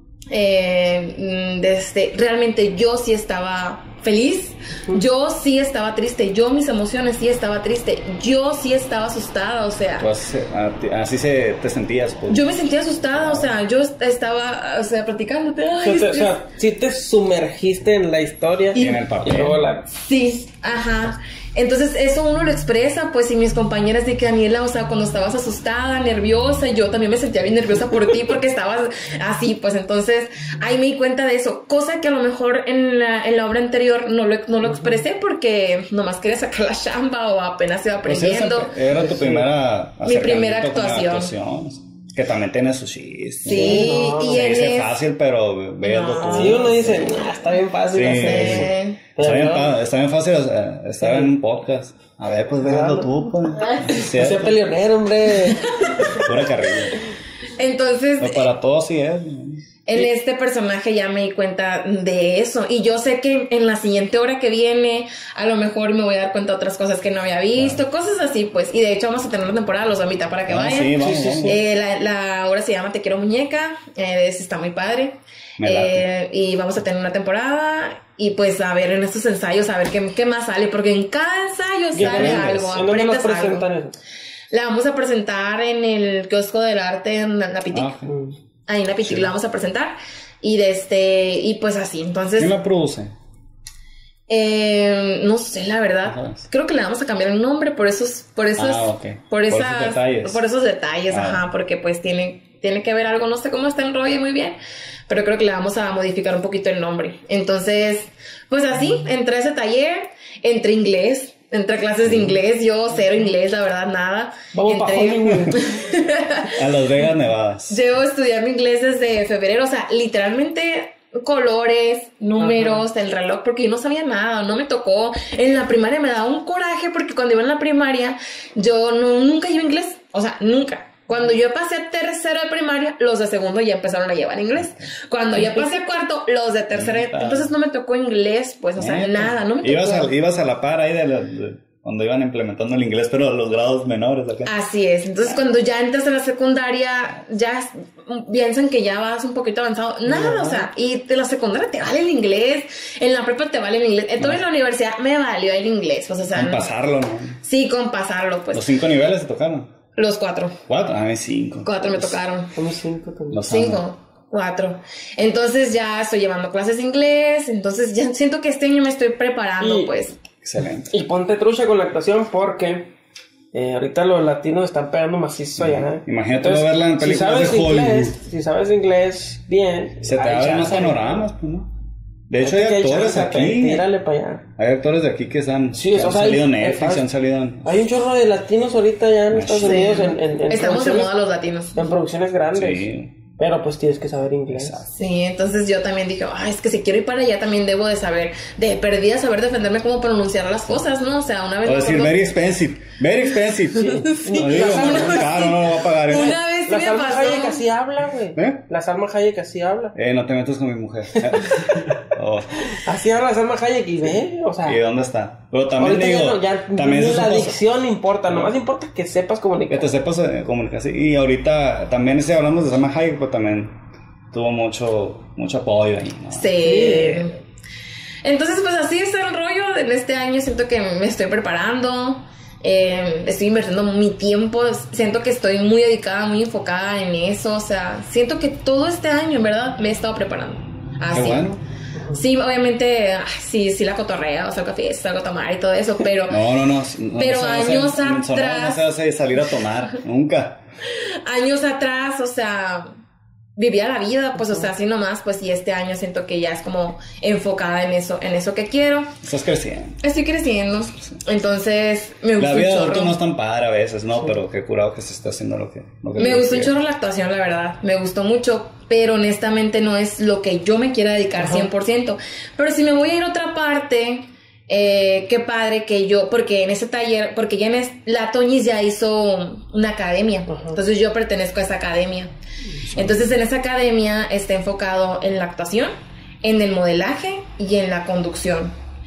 eh, desde, realmente yo sí estaba feliz, yo sí estaba triste, yo mis emociones sí estaba triste, yo sí estaba asustada, o sea, pues, así se te sentías, pues. Yo me sentía asustada, o sea, yo estaba, o sea, platicándote, ay, o sea, o sea, sí te sumergiste en la historia y en el papel. Y luego la... Sí, ajá. Entonces eso uno lo expresa, pues, y mis compañeras de que Daniela, o sea, cuando estabas asustada, nerviosa, yo también me sentía bien nerviosa por ti porque estabas así, pues, entonces ahí me di cuenta de eso, cosa que a lo mejor en la, en la obra anterior no lo, no lo expresé porque nomás quería sacar la chamba o apenas iba aprendiendo. Pues era tu primera mi primera actuación. actuación. Que también tiene sus chistes. Sí, no, y se dice es... fácil, pero véalo no. tú. Sí, uno dice, nah, está bien fácil sí, hacer. Sí. Está, bien, está bien fácil estar en un podcast. A ver, pues véalo tú, pues. Sí, no sea peleonero, hombre. Pura carrilla. Entonces... Pero para todos sí es. En este personaje ya me di cuenta de eso. Y yo sé que en la siguiente hora que viene, a lo mejor me voy a dar cuenta de otras cosas que no había visto, claro. Cosas así, pues. Y de hecho vamos a tener una temporada, los voy a invitar para que ah, vayan. Sí, vamos, vamos. Eh, la, la obra se llama Te quiero muñeca. Eh, está muy padre. Eh, y vamos a tener una temporada. Y pues a ver en estos ensayos, a ver qué, qué más sale. Porque en cada ensayo sale algo. Aprendes algo. La vamos a presentar en el kiosco del arte en la Pitic. Ah, okay. Ahí en la Pitic sí. La vamos a presentar. Y de este, y pues así, entonces. ¿Quién la produce? Eh, no sé, la verdad. Ajá. Creo que le vamos a cambiar el nombre por esos, por esos, ah, okay. por, esas, por esos detalles. Por esos detalles, ah. Ajá, porque pues tiene, tiene que ver algo, no sé cómo está el rollo muy bien, pero creo que le vamos a modificar un poquito el nombre. Entonces, pues así, entré a ese taller, entré inglés. Entré a clases de inglés, yo cero inglés, la verdad, nada. Vamos Entré... a Las Vegas, Nevada. Llevo estudiando inglés desde febrero, o sea, literalmente colores, números, ajá. El reloj, porque yo no sabía nada, no me tocó. En la primaria me daba un coraje porque cuando iba en la primaria yo no, nunca iba inglés, o sea, nunca. Cuando yo pasé a tercero de primaria, los de segundo ya empezaron a llevar inglés. Cuando ya pasé a cuarto, los de tercero, entonces no me tocó inglés, pues, o sea, nada, no me tocó. Ibas a, ibas a la par ahí de, la, de cuando iban implementando el inglés, pero a los grados menores acá. Así es, entonces cuando ya entras en la secundaria, ya piensan que ya vas un poquito avanzado. Nada, no. O sea, y de la secundaria te vale el inglés, en la prepa te vale el inglés, entonces no. En la universidad me valió el inglés, pues, o sea. Con no. pasarlo, ¿no? Sí, con pasarlo, pues. Los cinco niveles te tocaron. Los cuatro. ¿Cuatro? Ah, cinco. Cuatro me tocaron. Como cinco también. Los cinco, amo. cuatro. Entonces ya estoy llevando clases de inglés. Entonces ya siento que este año me estoy preparando, y, pues. Excelente. Y ponte trucha con la actuación porque eh, ahorita los latinos están pegando macizo allá. ¿eh? Imagínate entonces, verla en películas si sabes de Hollywood. Inglés, si sabes inglés bien. Se te abren más panoramas, pues, ¿no? De hecho, hay actores aquí. Tírale para allá. Hay actores de aquí que, han, sí, que han o sea, salido en hay, Netflix, han salido en... Hay un chorro de latinos ahorita ya en Estados sí. Unidos. En, en, en Estamos de moda los latinos. En producciones grandes. Sí. Pero pues tienes que saber inglés. Exacto. Sí, entonces yo también dije, ay, es que si quiero ir para allá también debo de saber, de perdida saber defenderme cómo pronunciar las cosas, ¿no? O sea, una vez... O decir, very expensive, very expensive. Sí. Sí. No digo, no, claro, no lo va a pagar. ¿eh? Una vez sí la me Salma pasó. Hayek así habla, güey. ¿Eh? La Salma Hayek así habla. Eh, no te metas con mi mujer. Oh. Así habla la Salma Hayek y ve, o sea... ¿Y dónde está? Pero también digo... Ya no, ya también la dicción importa, no. Nomás importa que sepas comunicar. Que te sepas eh, comunicar, sí. Y ahorita también si hablamos de Salma Hayek, pues también... tuvo mucho mucho apoyo ahí, ¿no? Sí. Entonces, pues así es el rollo. En este año siento que me estoy preparando. Eh, estoy invirtiendo mi tiempo. Siento que estoy muy dedicada, muy enfocada en eso. O sea, siento que todo este año, en verdad, me he estado preparando. Así. Qué bueno. Sí, obviamente, sí, sí la cotorrea, o salgo a fiesta, salgo a tomar y todo eso, pero... No, no, no. no pero no años hacer, atrás... No se hace salir a tomar, nunca. Años atrás, o sea... vivía la vida, pues, o sea, así nomás, pues, y este año siento que ya es como enfocada en eso, en eso que quiero. Estás creciendo. Estoy creciendo, entonces me gusta La vida un de chorro. adulto no es tan padre a veces, ¿no? Sí. Pero qué curado que se está haciendo lo que... Lo que me gustó un chorro la actuación, la verdad, me gustó mucho, pero honestamente no es lo que yo me quiera dedicar Ajá. cien por ciento. Pero si me voy a ir a otra parte... Eh, qué padre que yo, porque en ese taller, porque ya en es, la Toñis ya hizo una academia, uh-huh. entonces yo pertenezco a esa academia. Sí. Entonces en esa academia está enfocado en la actuación, en el modelaje y en la conducción.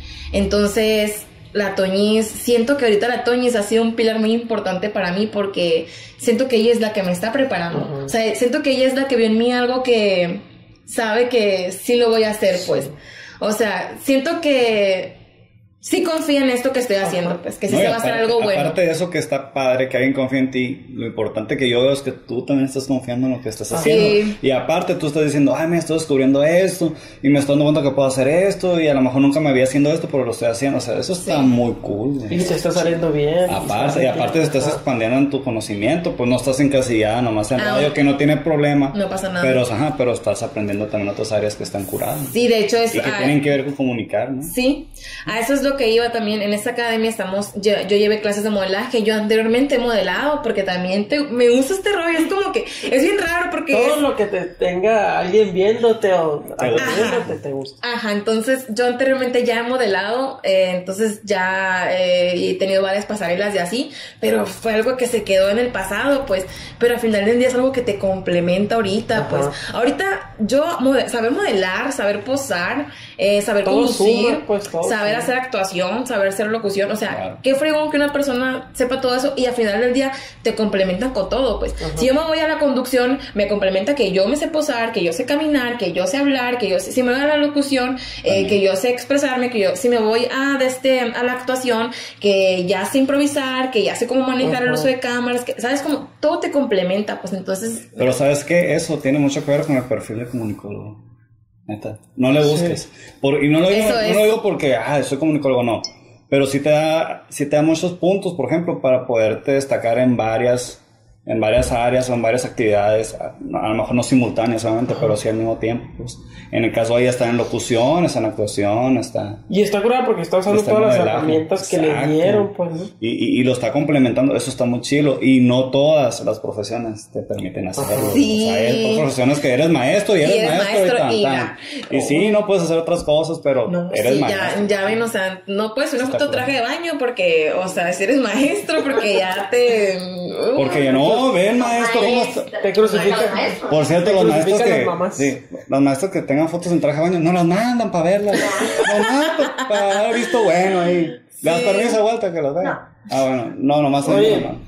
Entonces la Toñis, siento que ahorita la Toñis ha sido un pilar muy importante para mí porque siento que ella es la que me está preparando. Uh-huh. O sea, siento que ella es la que vio en mí algo que sabe que sí lo voy a hacer, pues. Sí. O sea, siento que sí confía en esto que estoy haciendo, pues, que sí no, se va aparte, a hacer algo bueno. Aparte de eso que está padre, que alguien confía en ti, lo importante que yo veo es que tú también estás confiando en lo que estás haciendo. Sí. Y aparte tú estás diciendo, ay, me estoy descubriendo esto, y me estoy dando cuenta que puedo hacer esto, y a lo mejor nunca me había haciendo esto, pero lo estoy haciendo. O sea, eso está sí. muy cool. Y te está saliendo bien. Aparte, y aparte te estás expandiendo en tu conocimiento, pues no estás encasillada nomás en ah, radio, que no tiene problema. No pasa nada. Pero, ajá, pero estás aprendiendo también otras áreas que están curadas. Sí, de hecho es... Y que ah, tienen que ver con comunicar, ¿no? Sí, a eso es lo que iba también en esta academia. Estamos, yo, yo llevé clases de modelaje, yo anteriormente he modelado porque también te, me gusta este rollo, es como que es bien raro porque todo es, lo que te tenga alguien viéndote o viéndote te gusta. Ajá, entonces yo anteriormente ya he modelado, eh, entonces ya eh, he tenido varias pasarelas y así, pero fue algo que se quedó en el pasado, pues, pero al final del día es algo que te complementa ahorita. Ajá. Pues ahorita yo mode- saber modelar, saber posar, eh, saber todo conducir, suma, pues, todo saber suma. Hacer actuación, saber hacer locución, o sea, claro. Qué fregón que una persona sepa todo eso y al final del día te complementan con todo, pues. Ajá. Si yo me voy a la conducción, me complementa que yo me sé posar, que yo sé caminar, que yo sé hablar, que yo sé, si me voy a la locución, eh, que yo sé expresarme, que yo, si me voy a, de este, a la actuación, que ya sé improvisar, que ya sé cómo manejar Ajá. el uso de cámaras, que, ¿sabes? Como todo te complementa, pues entonces... Pero ¿sabes qué? Eso tiene mucho que ver con el perfil de comunicólogo. Neta, no le busques. Sí. Por, y no lo, digo, no lo digo porque, ah, soy comunicólogo, no. Pero sí te da, sí te da muchos puntos, por ejemplo, para poderte destacar en varias, en varias áreas o en varias actividades, a, a lo mejor no simultáneas solamente, uh-huh. pero sí al mismo tiempo. Pues. En el caso de ella está en locución, está en actuación, está... Y está curada porque está usando está todas las herramientas que Exacto. le dieron, pues. Y, y, y lo está complementando, eso está muy chido. Y no todas las profesiones te permiten hacerlo. Sí. O sea, hay profesiones que eres maestro y eres, y eres maestro, maestro y tan, y, tan. y sí, no puedes hacer otras cosas, pero no, eres sí, maestro. Ya, ya ven, o sea, no puedes una foto traje de baño porque, o sea, si eres maestro porque ya te... Uh, porque ya no, ven maestro, ¿cómo está? Te crucifican. Por cierto, los maestros que... Sí, los maestros que tengan fotos en traje de baño no las mandan para verlas. No, no, para haber visto bueno ahí. Sí. ¿Le das permiso a Walter que las vea? No. Ah, bueno, no, nomás Oye, no.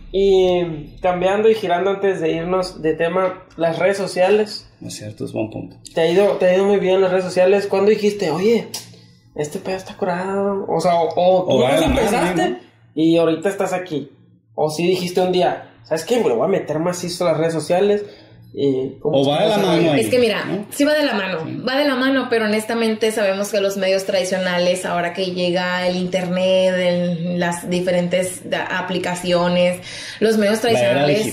Y cambiando y girando antes de irnos de tema, las redes sociales. Es cierto, es buen punto. Te ha ido, te ha ido muy bien las redes sociales. ¿Cuándo dijiste, oye, este pedo está curado? O sea, o, o tú o no empezaste, ¿no? Y ahorita estás aquí. O si dijiste un día, ¿sabes qué? Me lo voy a meter macizo a las redes sociales. Eh, o va de la mano ahí, es que mira, ¿no? Sí va de la mano, sí. va de la mano, pero honestamente sabemos que los medios tradicionales, ahora que llega el internet, el, las diferentes aplicaciones, los medios tradicionales,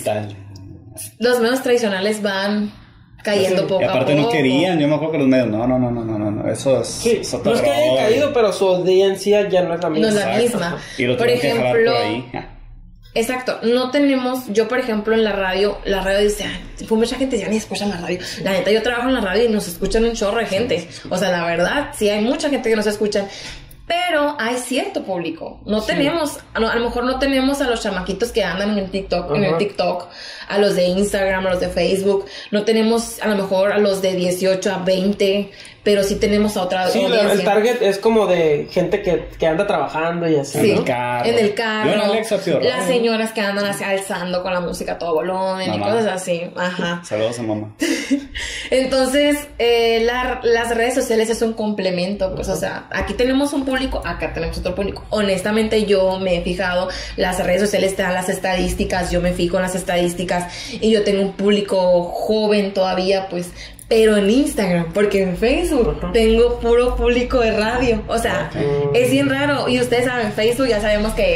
los medios tradicionales van cayendo sí, poco y aparte a poco. No querían, yo me acuerdo que los medios, no, no, no, no, no, no, eso es, sí, eso no es que hayan caído, pero su audiencia ya no es la misma. No es la misma. Y lo por ejemplo, por ahí. Exacto, no tenemos, yo por ejemplo en la radio, la radio dice, ah, fue mucha gente ya ni escuchan la radio. La neta, yo trabajo en la radio y nos escuchan un chorro de gente. O sea, la verdad, sí hay mucha gente que nos escuchan. Pero hay cierto público. No sí. tenemos, a lo, a lo mejor no tenemos a los chamaquitos que andan en el TikTok, uh-huh. en el TikTok, a los de Instagram, a los de Facebook. No tenemos a lo mejor a los de dieciocho a veinte, pero sí tenemos a otra sí, audiencia. El target es como de gente que, que anda trabajando y así, sí, ¿no? En el carro. En el carro. En Alexa, las señoras que andan así alzando con la música a todo volumen y cosas así. Ajá. Saludos a mamá. Entonces, eh, la, las redes sociales es un complemento, pues, o sea, aquí tenemos un público, acá tenemos otro público. Honestamente, yo me he fijado, las redes sociales te dan las estadísticas, yo me fijo en las estadísticas y yo tengo un público joven todavía, pues, pero en Instagram, porque en Facebook uh-huh. tengo puro público de radio, o sea, uh-huh. es bien raro, y ustedes saben, Facebook ya sabemos que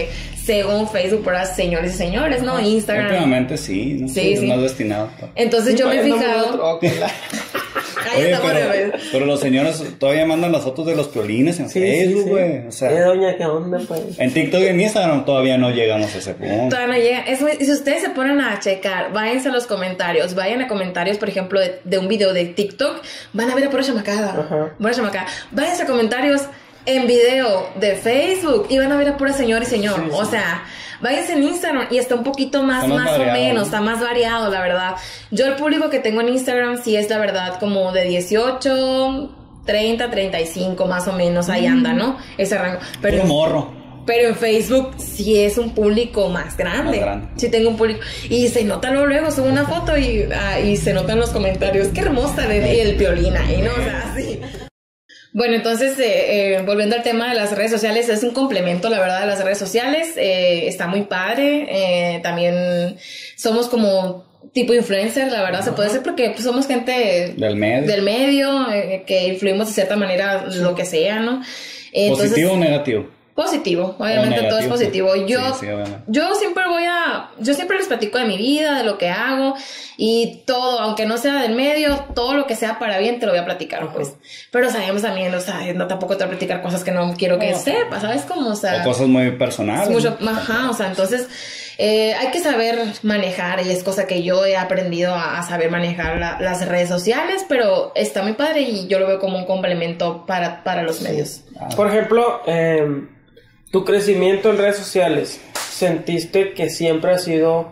según Facebook, para señores y señores, ¿no? Instagram. Últimamente sí, ¿no? Sí, es sí. más destinado. Entonces yo me he fijado. Ahí Oye, está, pero, bueno, pero los señores todavía mandan las fotos de los piolines en Sí, Facebook, sí, sí. güey. O sea, Eh, doña, ¿qué onda, pues? en TikTok y en Instagram todavía no llegamos a ese punto. Todavía no llega. Es muy- si ustedes se ponen a checar, váyanse a los comentarios, vayan a comentarios, por ejemplo, de, de un video de TikTok, van a ver a pura chamacada. Ajá. Pura chamacada. Váyanse a comentarios en video de Facebook y van a ver a pura señor y señor. Sí, sí. O sea, váyanse en Instagram y está un poquito más, Está más más, variado, o menos, ¿no? está más variado, la verdad. Yo el público que tengo en Instagram sí es la verdad como de dieciocho, treinta, treinta y cinco más o menos, ahí anda, ¿no? Ese rango. Pero Puro morro. Pero en Facebook sí es un público más grande. Más grande. Sí tengo un público. Y se nota luego, luego subo una foto y, ah, y se notan los comentarios. Qué hermosa de el Piolín ahí, ¿no? O sea, sí. Bueno, entonces, eh, eh, volviendo al tema de las redes sociales, es un complemento, la verdad, de las redes sociales. Eh, está muy padre. Eh, también somos como tipo influencer, la verdad, se puede decir, porque pues, somos gente Del medio. del medio eh, que influimos de cierta manera lo que sea, ¿no? Entonces, ¿Positivo o negativo? Positivo, obviamente O todo es negativo, positivo. sí. Yo, Sí, sí, obviamente. yo siempre voy a, yo siempre les platico de mi vida, de lo que hago y todo, aunque no sea del medio, todo lo que sea para bien te lo voy a platicar, pues. Pero sabemos también, o sea, no tampoco te voy a platicar cosas que no quiero que No. sepas, ¿sabes cómo? O sea, O cosas muy personales. es mucho, ajá, o sea, entonces eh, hay que saber manejar y es cosa que yo he aprendido a, a saber manejar la- las redes sociales, pero está muy padre y yo lo veo como un complemento para, para los medios. Ah, Por ejemplo, eh, tu crecimiento en redes sociales, ¿sentiste que siempre ha sido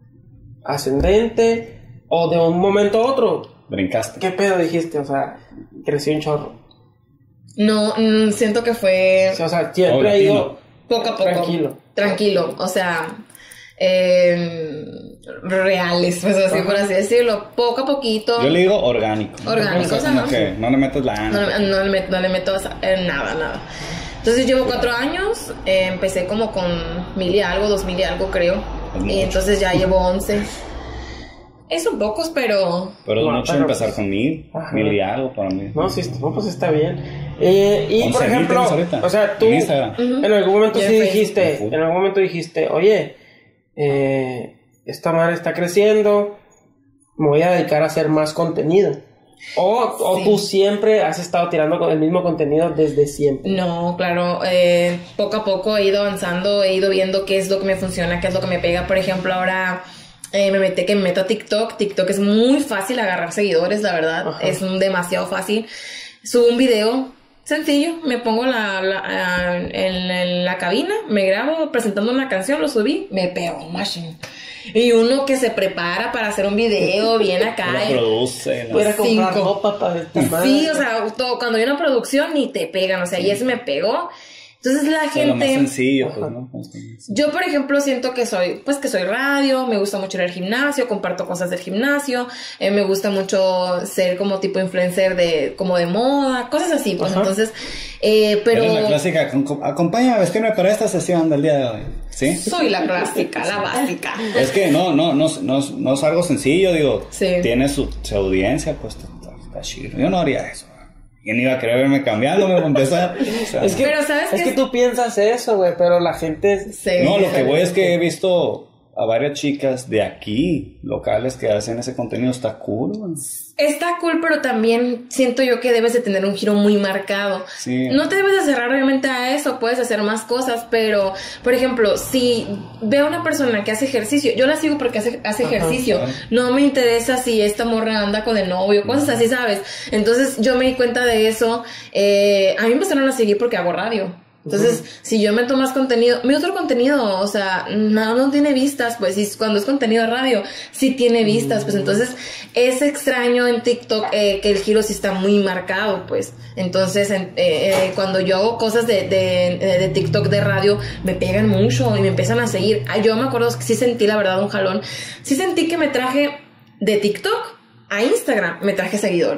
ascendente o de un momento a otro? brincaste. ¿Qué pedo dijiste? O sea, creció un chorro. No, mm, siento que fue O sea, siempre Hola, ha ido Tino. poco a poco. tranquilo. Tranquilo, o sea, eh, reales, pues así Ajá. por así decirlo, poco a poquito. Yo le digo orgánico. Orgánico, O sea, como ajá. que no le metes la No, ana. le- no, le met- no le meto eh, nada, nada. Entonces llevo cuatro años, eh, empecé como con mil y algo, dos mil y algo creo. Es Y mucho. entonces ya llevo once. Es un pocos, pero Pero es No, mucho pero empezar pues- con mil, Ajá. mil y algo para mí. No, sí, no, pues está bien. Eh, y once por mil ejemplo, tienes ahorita, o sea, tú en Instagram. Ujú. en algún momento Y en sí Facebook. dijiste, en algún momento dijiste, oye, eh, esta madre está creciendo, me voy a dedicar a hacer más contenido. O, o Sí. tú siempre has estado tirando con el mismo contenido desde siempre. no, claro, eh, poco a poco he ido avanzando, he ido viendo qué es lo que me funciona, qué es lo que me pega. Por ejemplo, ahora eh, me metí que me meto a TikTok. TikTok es muy fácil agarrar seguidores, la verdad, Ajá. es un- demasiado fácil. Subo un video sencillo, me pongo la, la- a- en, en la cabina, me grabo presentando una canción, lo subí, me pego, machine. Y uno que se prepara para hacer un video bien acá. Lo y- produce. ¿no? Voy a ir a comprar Cinco. ropa para esta madre. Sí, o sea, todo- cuando hay una producción ni te pegan, o sea, y ese me pegó. Entonces la O sea, lo más gente... sencillo, pues, ¿no? Yo, por ejemplo, siento que soy, pues que soy radio, me gusta mucho ir al gimnasio, comparto cosas del gimnasio, eh, me gusta mucho ser como tipo influencer de, como de moda, cosas así, pues Ajá. entonces, eh, pero Eres la clásica, "Acom- acompáñame a vestirme para esta sesión del día de hoy. ¿Sí? soy la clásica, la básica. Es que no, no, no, no, no es algo sencillo, digo. Sí. Tiene su, su audiencia, pues está, está chido. Yo no haría eso. ¿Quién iba a querer verme cambiándome para empezar? O sea, Es que, Pero ¿sabes es qué? que tú piensas eso, güey, pero la gente... Sí. no, lo que voy es que he visto a varias chicas de aquí, locales, que hacen ese contenido. Está cool, man. Está cool, pero también siento yo que debes de tener un giro muy marcado. Sí. No te debes de cerrar obviamente a eso, puedes hacer más cosas, pero, por ejemplo, si veo a una persona que hace ejercicio, yo la sigo porque hace, hace Ajá, ejercicio, claro. no me interesa si esta morra anda con el novio, cosas así, ¿sabes? Entonces yo me di cuenta de eso, eh, a mí me empezaron a seguir porque hago radio. Entonces, si yo meto más contenido, mi otro contenido, o sea, no, no tiene vistas, pues, y cuando es contenido de radio, sí tiene vistas, pues, entonces, es extraño en TikTok eh, que el giro sí está muy marcado, pues, entonces, en- eh, eh, cuando yo hago cosas de, de, de TikTok, de radio, me pegan mucho y me empiezan a seguir. Ah, yo me acuerdo que sí sentí, la verdad, un jalón, sí sentí que me traje de TikTok a Instagram, me traje seguidores.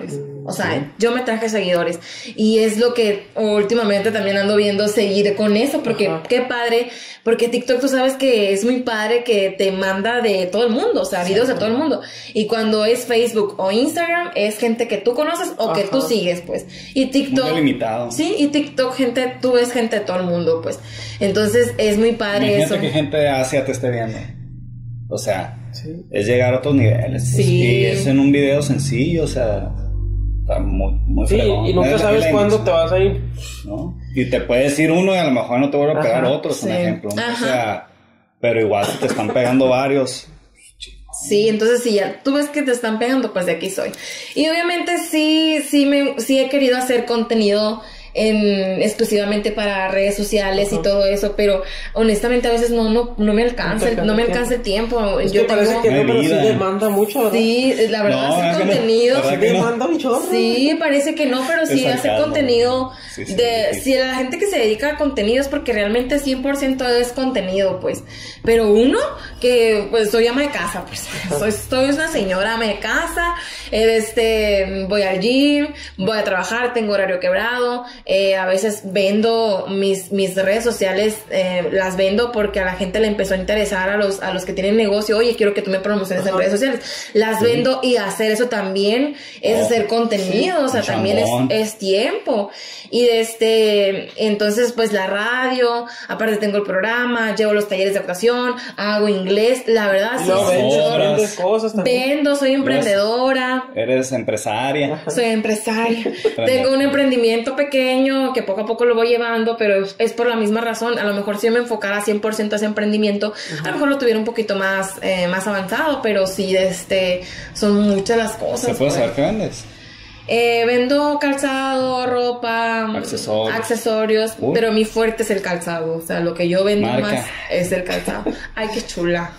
O sea, sí. Yo me traje seguidores. Y es lo que últimamente también ando viendo, seguir con eso. Porque Ajá. qué padre. Porque TikTok tú sabes que es muy padre que te manda de todo el mundo. O sea, videos sí, de todo el mundo. Y cuando es Facebook o Instagram, es gente que tú conoces o Ajá. que tú sigues, pues. Y TikTok... Muy limitado. Sí, y TikTok, gente, tú ves gente de todo el mundo, pues. Entonces, es muy padre Imagínate eso. que gente de Asia te esté viendo. O sea, sí. es llegar a otros niveles. Pues, sí. Y es en un video sencillo, o sea... Está muy, muy sí, fregón. Y nunca sabes cuándo te vas a ir. ¿No? Y te puedes ir uno y a lo mejor no te vuelve a pegar Ajá, otros, sí. por ejemplo. ¿no? O sea, pero igual si te están pegando varios. Sí, entonces si ya tú ves que te están pegando, pues de aquí soy. Y obviamente sí, sí, me, sí he querido hacer contenido en, exclusivamente para redes sociales uh-huh. y todo eso, pero honestamente a veces no no no me alcanza el, no me alcanza el tiempo. Es yo que tengo parece que no, pero sí demanda mucho, ¿verdad? Sí, la verdad no, hacer contenido no, sí demanda un chorro. Sí, parece que no, pero sí hacer contenido sí, sí, de sí. si la gente que se dedica a contenido es porque realmente cien por ciento es contenido, pues. Pero uno que pues soy ama de casa, pues soy, soy una señora ama de casa, este voy al gym, voy a trabajar, tengo horario quebrado. Eh, a veces vendo mis, mis redes sociales, eh, las vendo porque a la gente le empezó a interesar a los, a los que tienen negocio. Oye, quiero que tú me promociones Ajá. en redes sociales. Las sí. vendo y hacer eso también es oh, hacer contenido, sí, o sea, también es, es tiempo. Y este, entonces pues la radio, aparte tengo el programa, llevo los talleres de actuación, hago inglés, la verdad sí. No, vendes, vendes cosas también. Vendo, soy emprendedora. Eres empresaria. Soy empresaria. Tengo un emprendimiento pequeño que poco a poco lo voy llevando, pero es, es por la misma razón. A lo mejor si yo me enfocara cien por ciento a ese emprendimiento, uh-huh. a lo mejor lo tuviera un poquito más, eh, más avanzado, pero sí, este, son muchas las cosas. ¿Se puede saber qué vendes? Eh, vendo calzado, ropa, accesorios, accesorios pero mi fuerte es el calzado. O sea, lo que yo vendo Marca. más es el calzado. Ay, qué chula.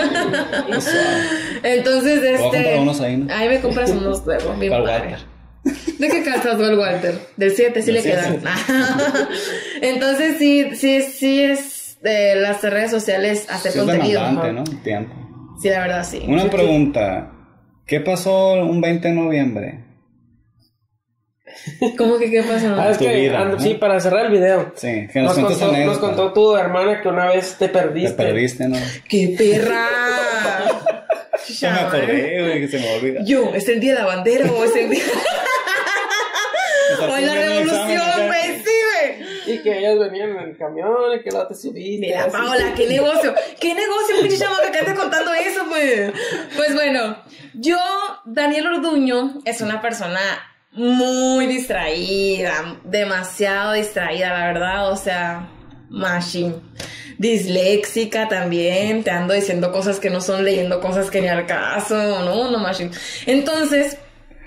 Entonces, este. Unos ahí, ¿no? Ahí me compras unos luego. Bien padre. ¿De qué calzado el Walter? Del siete, sí le quedan. Entonces, sí, sí, sí es de las redes sociales hacer sí contenido. Es demandante, ¿no? Tiempo. Sí, la verdad, sí. Una pregunta. ¿Qué pasó un veinte de noviembre? ¿Cómo que qué pasó? Ah, es que, vida, and, ¿no? Sí, para cerrar el video. Sí, que nos, nos, contó, nos contó tu hermana que una vez te perdiste. Te perdiste, ¿no? ¡Qué perra! Ya me acordé, güey, que se me olvida. Yo, ¿es el día de la bandera o es el día...? Hoy la revolución, güey, sí, güey. Y que ellas venían en el camión y que la te subiste. Mira, Paola, qué negocio. ¿Qué negocio, pinche chamaca, que andas contando eso, pues? Pues bueno, yo, Daniel Orduño, es una persona muy distraída, demasiado distraída, la verdad, o sea, machine. Disléxica también, te ando diciendo cosas que no son, leyendo cosas que ni al caso, no, no, machine. Entonces,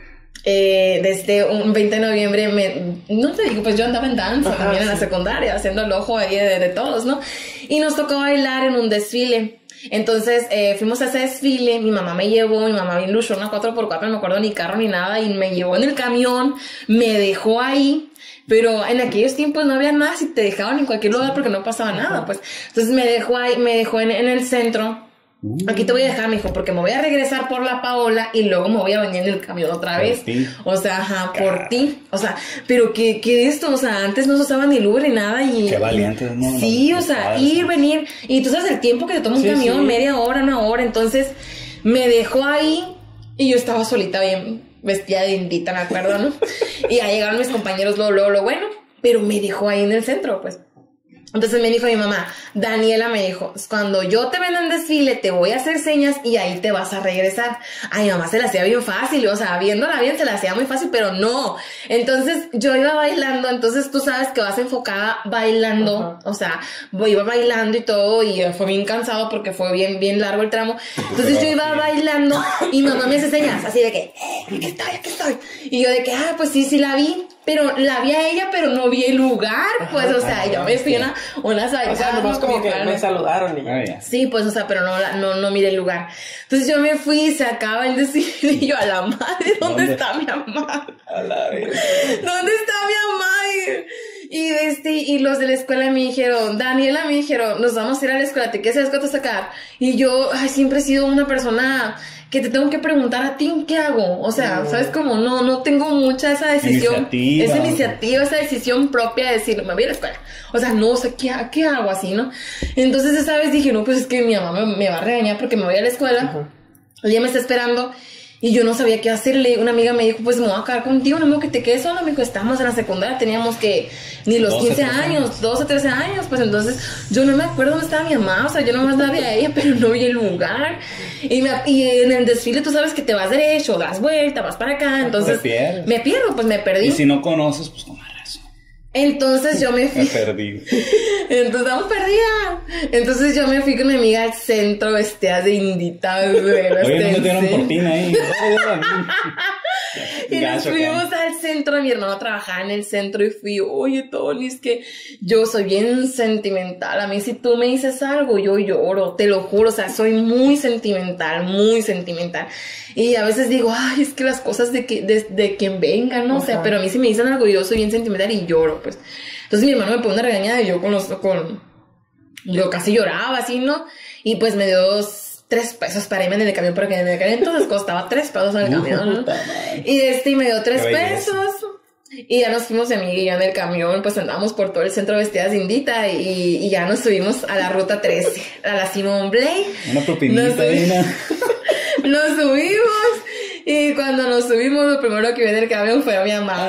eh, desde un veinte de noviembre, me, no te digo, pues yo andaba en danza Ajá, también sí. en la secundaria, haciendo el ojo ahí de, de todos, ¿no? Y nos tocó bailar en un desfile. Entonces eh, fuimos a ese desfile, mi mamá me llevó, mi mamá bien luchona, cuatro por cuatro, no me acuerdo ni carro ni nada, y me llevó en el camión, me dejó ahí, pero en aquellos tiempos no había nada, si te dejaban en cualquier lugar porque no pasaba nada, pues. Entonces me dejó ahí, me dejó en, en el centro. Aquí te voy a dejar, mijo, porque me voy a regresar por la Paola y luego me voy a venir en el camión otra vez. O sea, ajá, por Car... ti. O sea, pero ¿qué, qué es esto? O sea, antes no se usaba ni el Uber ni nada y... Qué valientes, ¿no? Sí, o sea, ir, venir. Y tú sabes el tiempo que te toma un sí, camión, sí. media hora, una hora. Entonces, me dejó ahí y yo estaba solita, bien vestida de indita, me acuerdo, ¿no? Y ya llegaron mis compañeros, luego, luego, lo bueno. Pero me dejó ahí en el centro, pues. Entonces me dijo mi mamá, Daniela me dijo, cuando yo te venda en desfile te voy a hacer señas y ahí te vas a regresar. A mi mamá se la hacía bien fácil, o sea, viéndola bien se la hacía muy fácil, pero no. Entonces yo iba bailando, entonces tú sabes que vas enfocada bailando, uh-huh. o sea, iba bailando y todo y fue bien cansado porque fue bien, bien largo el tramo. Entonces yo iba bailando y mi mamá me hace señas, así de que, eh, aquí estoy, aquí estoy. Y yo de que, ah, pues sí, sí la vi. Pero la vi a ella, pero no vi el lugar, pues, o sea, yo me fui una, una O sea, nomás como que me saludaron y ya. Sí, pues, o sea, pero no, no, no miré el lugar. Entonces yo me fui, se acaba el desfile y yo, a la madre, ¿dónde, ¿Dónde? está mi mamá? A la vez. ¿Dónde está mi mamá? Y, este, y los de la escuela me dijeron, Daniela, me dijeron, nos vamos a ir a la escuela, ¿te quieres hacer las cosas sacar? Y yo, ay, siempre he sido una persona que te tengo que preguntar a ti, ¿qué hago? O sea, no. ¿sabes cómo? No, no tengo mucha esa decisión, iniciativa. esa iniciativa, esa decisión propia de decir, me voy a la escuela. O sea, no, o sea, ¿qué, qué hago así, no? Entonces esa vez dije, no, pues es que mi mamá me, me va a regañar porque me voy a la escuela. Uh-huh. Ella me está esperando. Y yo no sabía qué hacerle. Una amiga me dijo, pues me voy a quedar contigo, no me digo que te quedes sola. Me dijo, estábamos en la secundaria, teníamos que ni los quince años, doce, trece años. Pues entonces yo no me acuerdo dónde estaba mi mamá. O sea, yo nomás la vi a ella, pero no vi el lugar. Y, me, y en el desfile tú sabes que te vas derecho, das vuelta, vas para acá. Entonces me pierdo, pues me perdí. Y si no conoces, pues con razón. Entonces yo me fui. Me perdí. Entonces estamos perdidas. Entonces yo me fui con mi amiga al centro vestidas de indita. Oye, no me dieron cortina ahí. Y nos fuimos al centro. Mi hermano trabajaba en el centro y fui, oye, Tony, es que yo soy bien sentimental. A mí si tú me dices algo, yo lloro, te lo juro. O sea, soy muy sentimental, muy sentimental. Y a veces digo, ay, es que las cosas de, que, de, de quien vengan, ¿no? Ajá. O sea, pero a mí si me dicen algo, yo soy bien sentimental y lloro, pues. Entonces mi hermano me pone una regañada y yo con los, con, yo casi lloraba así, ¿no? Y pues me dio dos, tres pesos para irme en el camión, porque en el camión entonces costaba tres pesos en el camión, ¿no? Y este, y me dio tres pesos. Y ya nos fuimos mi amiga y yo en el camión, pues andábamos por todo el centro vestidas de indita y, y ya nos subimos a la ruta trece, a la Simón Blay. Una propinita, nos, subimos, nos subimos y cuando nos subimos lo primero que vi en el camión fue a mi mamá.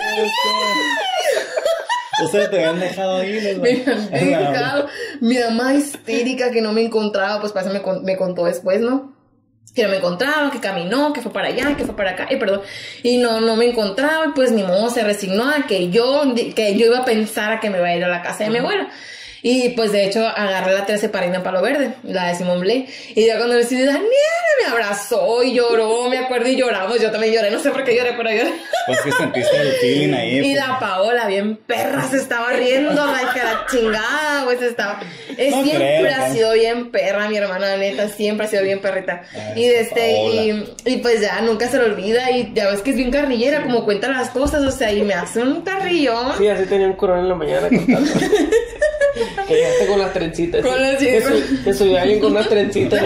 O sea, te habían dejado ahí. ¿No? Me habían dejado. Mi mamá histérica que no me encontraba, pues para eso me, me contó después, ¿no? Que no me encontraba, que caminó, que fue para allá, que fue para acá, y perdón, y no, no me encontraba, y pues ni modo, se resignó a que yo, que yo iba a pensar a que me iba a ir a la casa de mi abuela. Y pues de hecho agarré la trece para irme a Palo Verde, la de Simón Blay. Y ya cuando le decidí, Daniela me abrazó y lloró, me acuerdo, y lloramos. Yo también lloré, no sé por qué lloré, pero lloré. Pues que sentiste el feeling ahí. Y pues. la Paola, bien perra, se estaba riendo, ay, que la chingada, pues estaba. Es, no siempre creo, ha sido bien perra, mi hermana, neta, siempre ha sido bien perrita. Ay, y este, y, y pues ya nunca se lo olvida. Y ya ves que es bien carrillera, sí. Como cuenta las cosas, o sea, y me hace un carrillón. Sí, así tenía un curón en la mañana contando. Que llegaste con las trencitas. Con las que, su, que subió alguien con unas trencitas.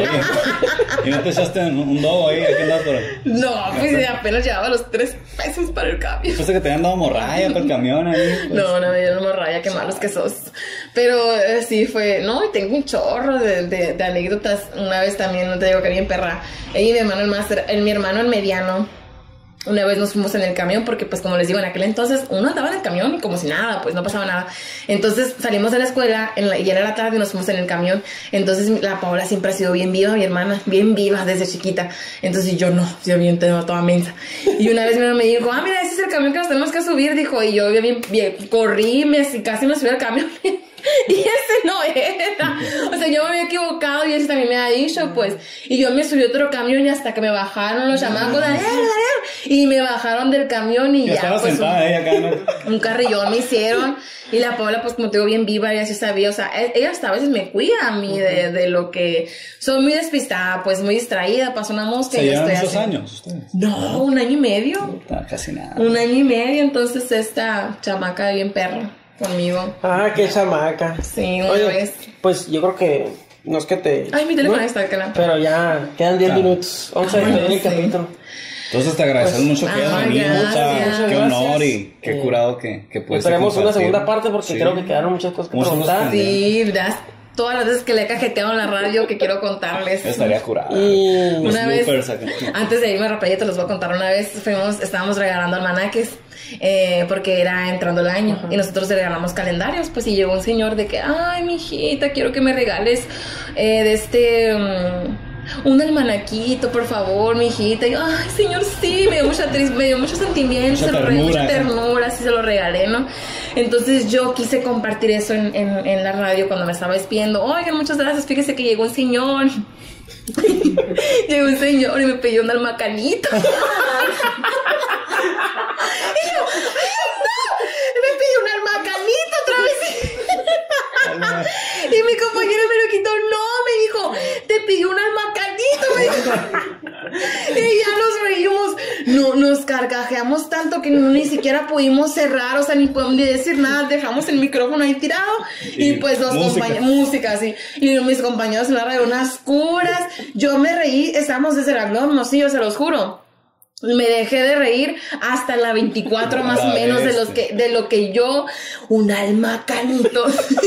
¿Y no te echaste un dogo ahí? ¿Qué andas por ahí? No, pues apenas llevaba los tres pesos para el cambio. Pensé que te habían dado morralla para el camión ahí. Pues. No, no me dieron morralla, qué malos que sos. Pero eh, sí fue, no, y tengo un chorro de, de, de anécdotas. Una vez también, no te digo que bien perra. Ella y mi hermano el máster, el, mi hermano el mediano. Una vez nos fuimos en el camión porque, pues, como les digo, en aquel entonces uno andaba en el camión y como si nada, pues no pasaba nada. Entonces salimos de la escuela en la, y era la tarde y nos fuimos en el camión. Entonces la Paola siempre ha sido bien viva, mi hermana, bien viva desde chiquita. Entonces yo no, yo bien tengo toda mensa. Y una vez mi hermano me dijo, ah, mira, ese es el camión que nos tenemos que subir, dijo. Y yo bien, bien corrí, me, casi me subí al camión. Y ese no era. O sea, yo me había equivocado y ese también me había dicho, pues. Y yo me subí a otro camión y hasta que me bajaron los chamacos, Daniel, Daniel. Y me bajaron del camión y, y ya. Estaba pues, sentada un, ella acá, ¿no? Un carrillón me hicieron. Y la Paola, pues como te digo, bien viva, ella sí sabía. O sea, ella hasta a veces me cuida a mí de, de lo que. Soy muy despistada, pues muy distraída. Pasó una mosca. ¿Se y llevan estoy muchos así. años ustedes? No, un año y medio. No, casi nada. Un año y medio. Entonces, esta chamaca bien perra conmigo. Ah, qué chamaca. Sí, una Oye, vez. Pues yo creo que no es que te. Ay, mi teléfono ¿no? está acá. Pero ya quedan diez claro. minutos. once Ay, en el sí. capítulo. Entonces te agradecemos Pues, mucho que hayas ah, venido. gracias, Mucha, qué honor y qué Eh, curado que, que puedes Esperemos una compartir. segunda parte porque Sí. creo que quedaron muchas cosas que Muchas preguntar. cosas Sí, das todas las veces que le he cajeteado en la radio que quiero contarles. Estaría curado. Y Los una vez, bloopers acá. antes de irme a Rapidito, les voy a contar. Una vez fuimos, estábamos regalando almanaques eh, porque era entrando el año. Uh-huh. Y nosotros le regalamos calendarios. Pues y llegó un señor de que, ay, mijita, quiero que me regales eh, de este... Um, un almanaquito, por favor, mi hijita. Y yo, ay, señor, sí, me dio mucha tristeza, me dio mucho sentimiento, mucha se lo ternura, mucha ternura, así se lo regalé, ¿no? Entonces yo quise compartir eso en, en, en la radio cuando me estaba despidiendo. Oigan, muchas gracias, fíjese que llegó un señor. Llegó un señor y me pidió un almacanito. Y yo, ay, no, me pidió un almacanito otra vez. Y mi compañero me lo quitó. No, me dijo, te pidió un almacanito, me dijo. Y ya nos reímos, no, nos carcajeamos tanto tanto que ni siquiera pudimos cerrar, o sea, ni podemos ni decir nada, dejamos el micrófono ahí tirado y, y pues los compañeros, música, sí, y mis compañeros en la radio, unas curas, yo me reí, estábamos desde la no, sí, yo se los juro. Me dejé de reír hasta la veinticuatro más o menos de los que de lo que yo, un alma canito.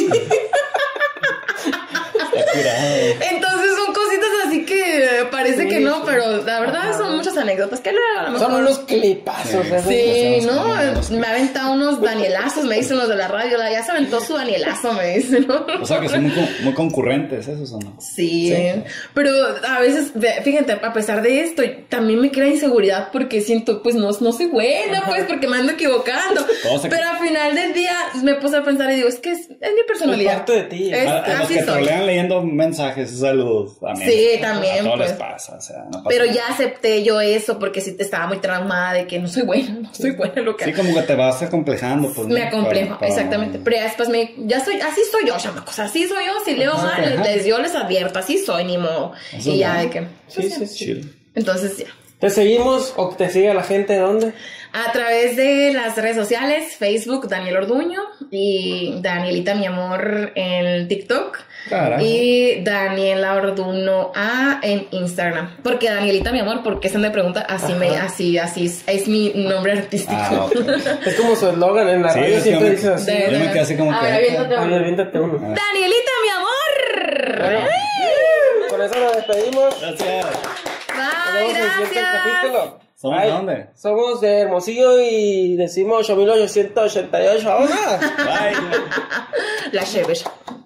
Entonces son cositas así que parece sí, que no, sí. Pero la verdad ajá. Son muchas anécdotas que luego son unos clipazos. Sí, sí no, me ha aventado unos danielazos, me dicen los de la radio, ya se aventó su danielazo, me dicen, ¿no? O sea que son muy, muy concurrentes esos, ¿o no? Sí, sí, pero a veces, fíjate, a pesar de esto, también me crea inseguridad porque siento, pues no, no soy buena, ajá. Pues porque me ando equivocando, pero al final del día me puse a pensar y digo, es que es, es mi personalidad. Es parte de ti. Es, a, a así los que soy. te lean leyendo mensajes, saludos también. Sí, también. A todos pues. les pasa, o sea, no pasa pero nada. ya acepté yo eso porque sí estaba muy traumada de que no soy buena, no soy buena en lo que sí, como que te vas acomplejando, pues. Me acomplejo, para, para... exactamente. Pero ya después me, ya soy, así soy yo, chamacos, así soy yo, si leo mal, okay, les, yo les advierto, así soy, ni modo. Eso y ya de que. Sí, sí, sí, sí. Entonces ya. ¿Te seguimos o te sigue la gente dónde? A través de las redes sociales, Facebook, Daniel Orduño, y Danielita Mi Amor en TikTok. Caray. Y Daniela Orduño A en Instagram. Porque Danielita Mi Amor, porque esa me pregunta, así me, así, así es, es mi nombre artístico. Ah, okay. Es como su eslogan en la sí, radio, siempre dice así. De, de, yo me quedé así como a que. Ver, aviéntate uno. Aviéntate uno. Danielita Mi Amor. Bueno, con eso nos despedimos. Gracias. Bye, gracias. ¿Somos de dónde? Somos de Hermosillo y decimos ocho mil ochocientos ochenta y ocho. ¡Ahora! Bye. La chévere.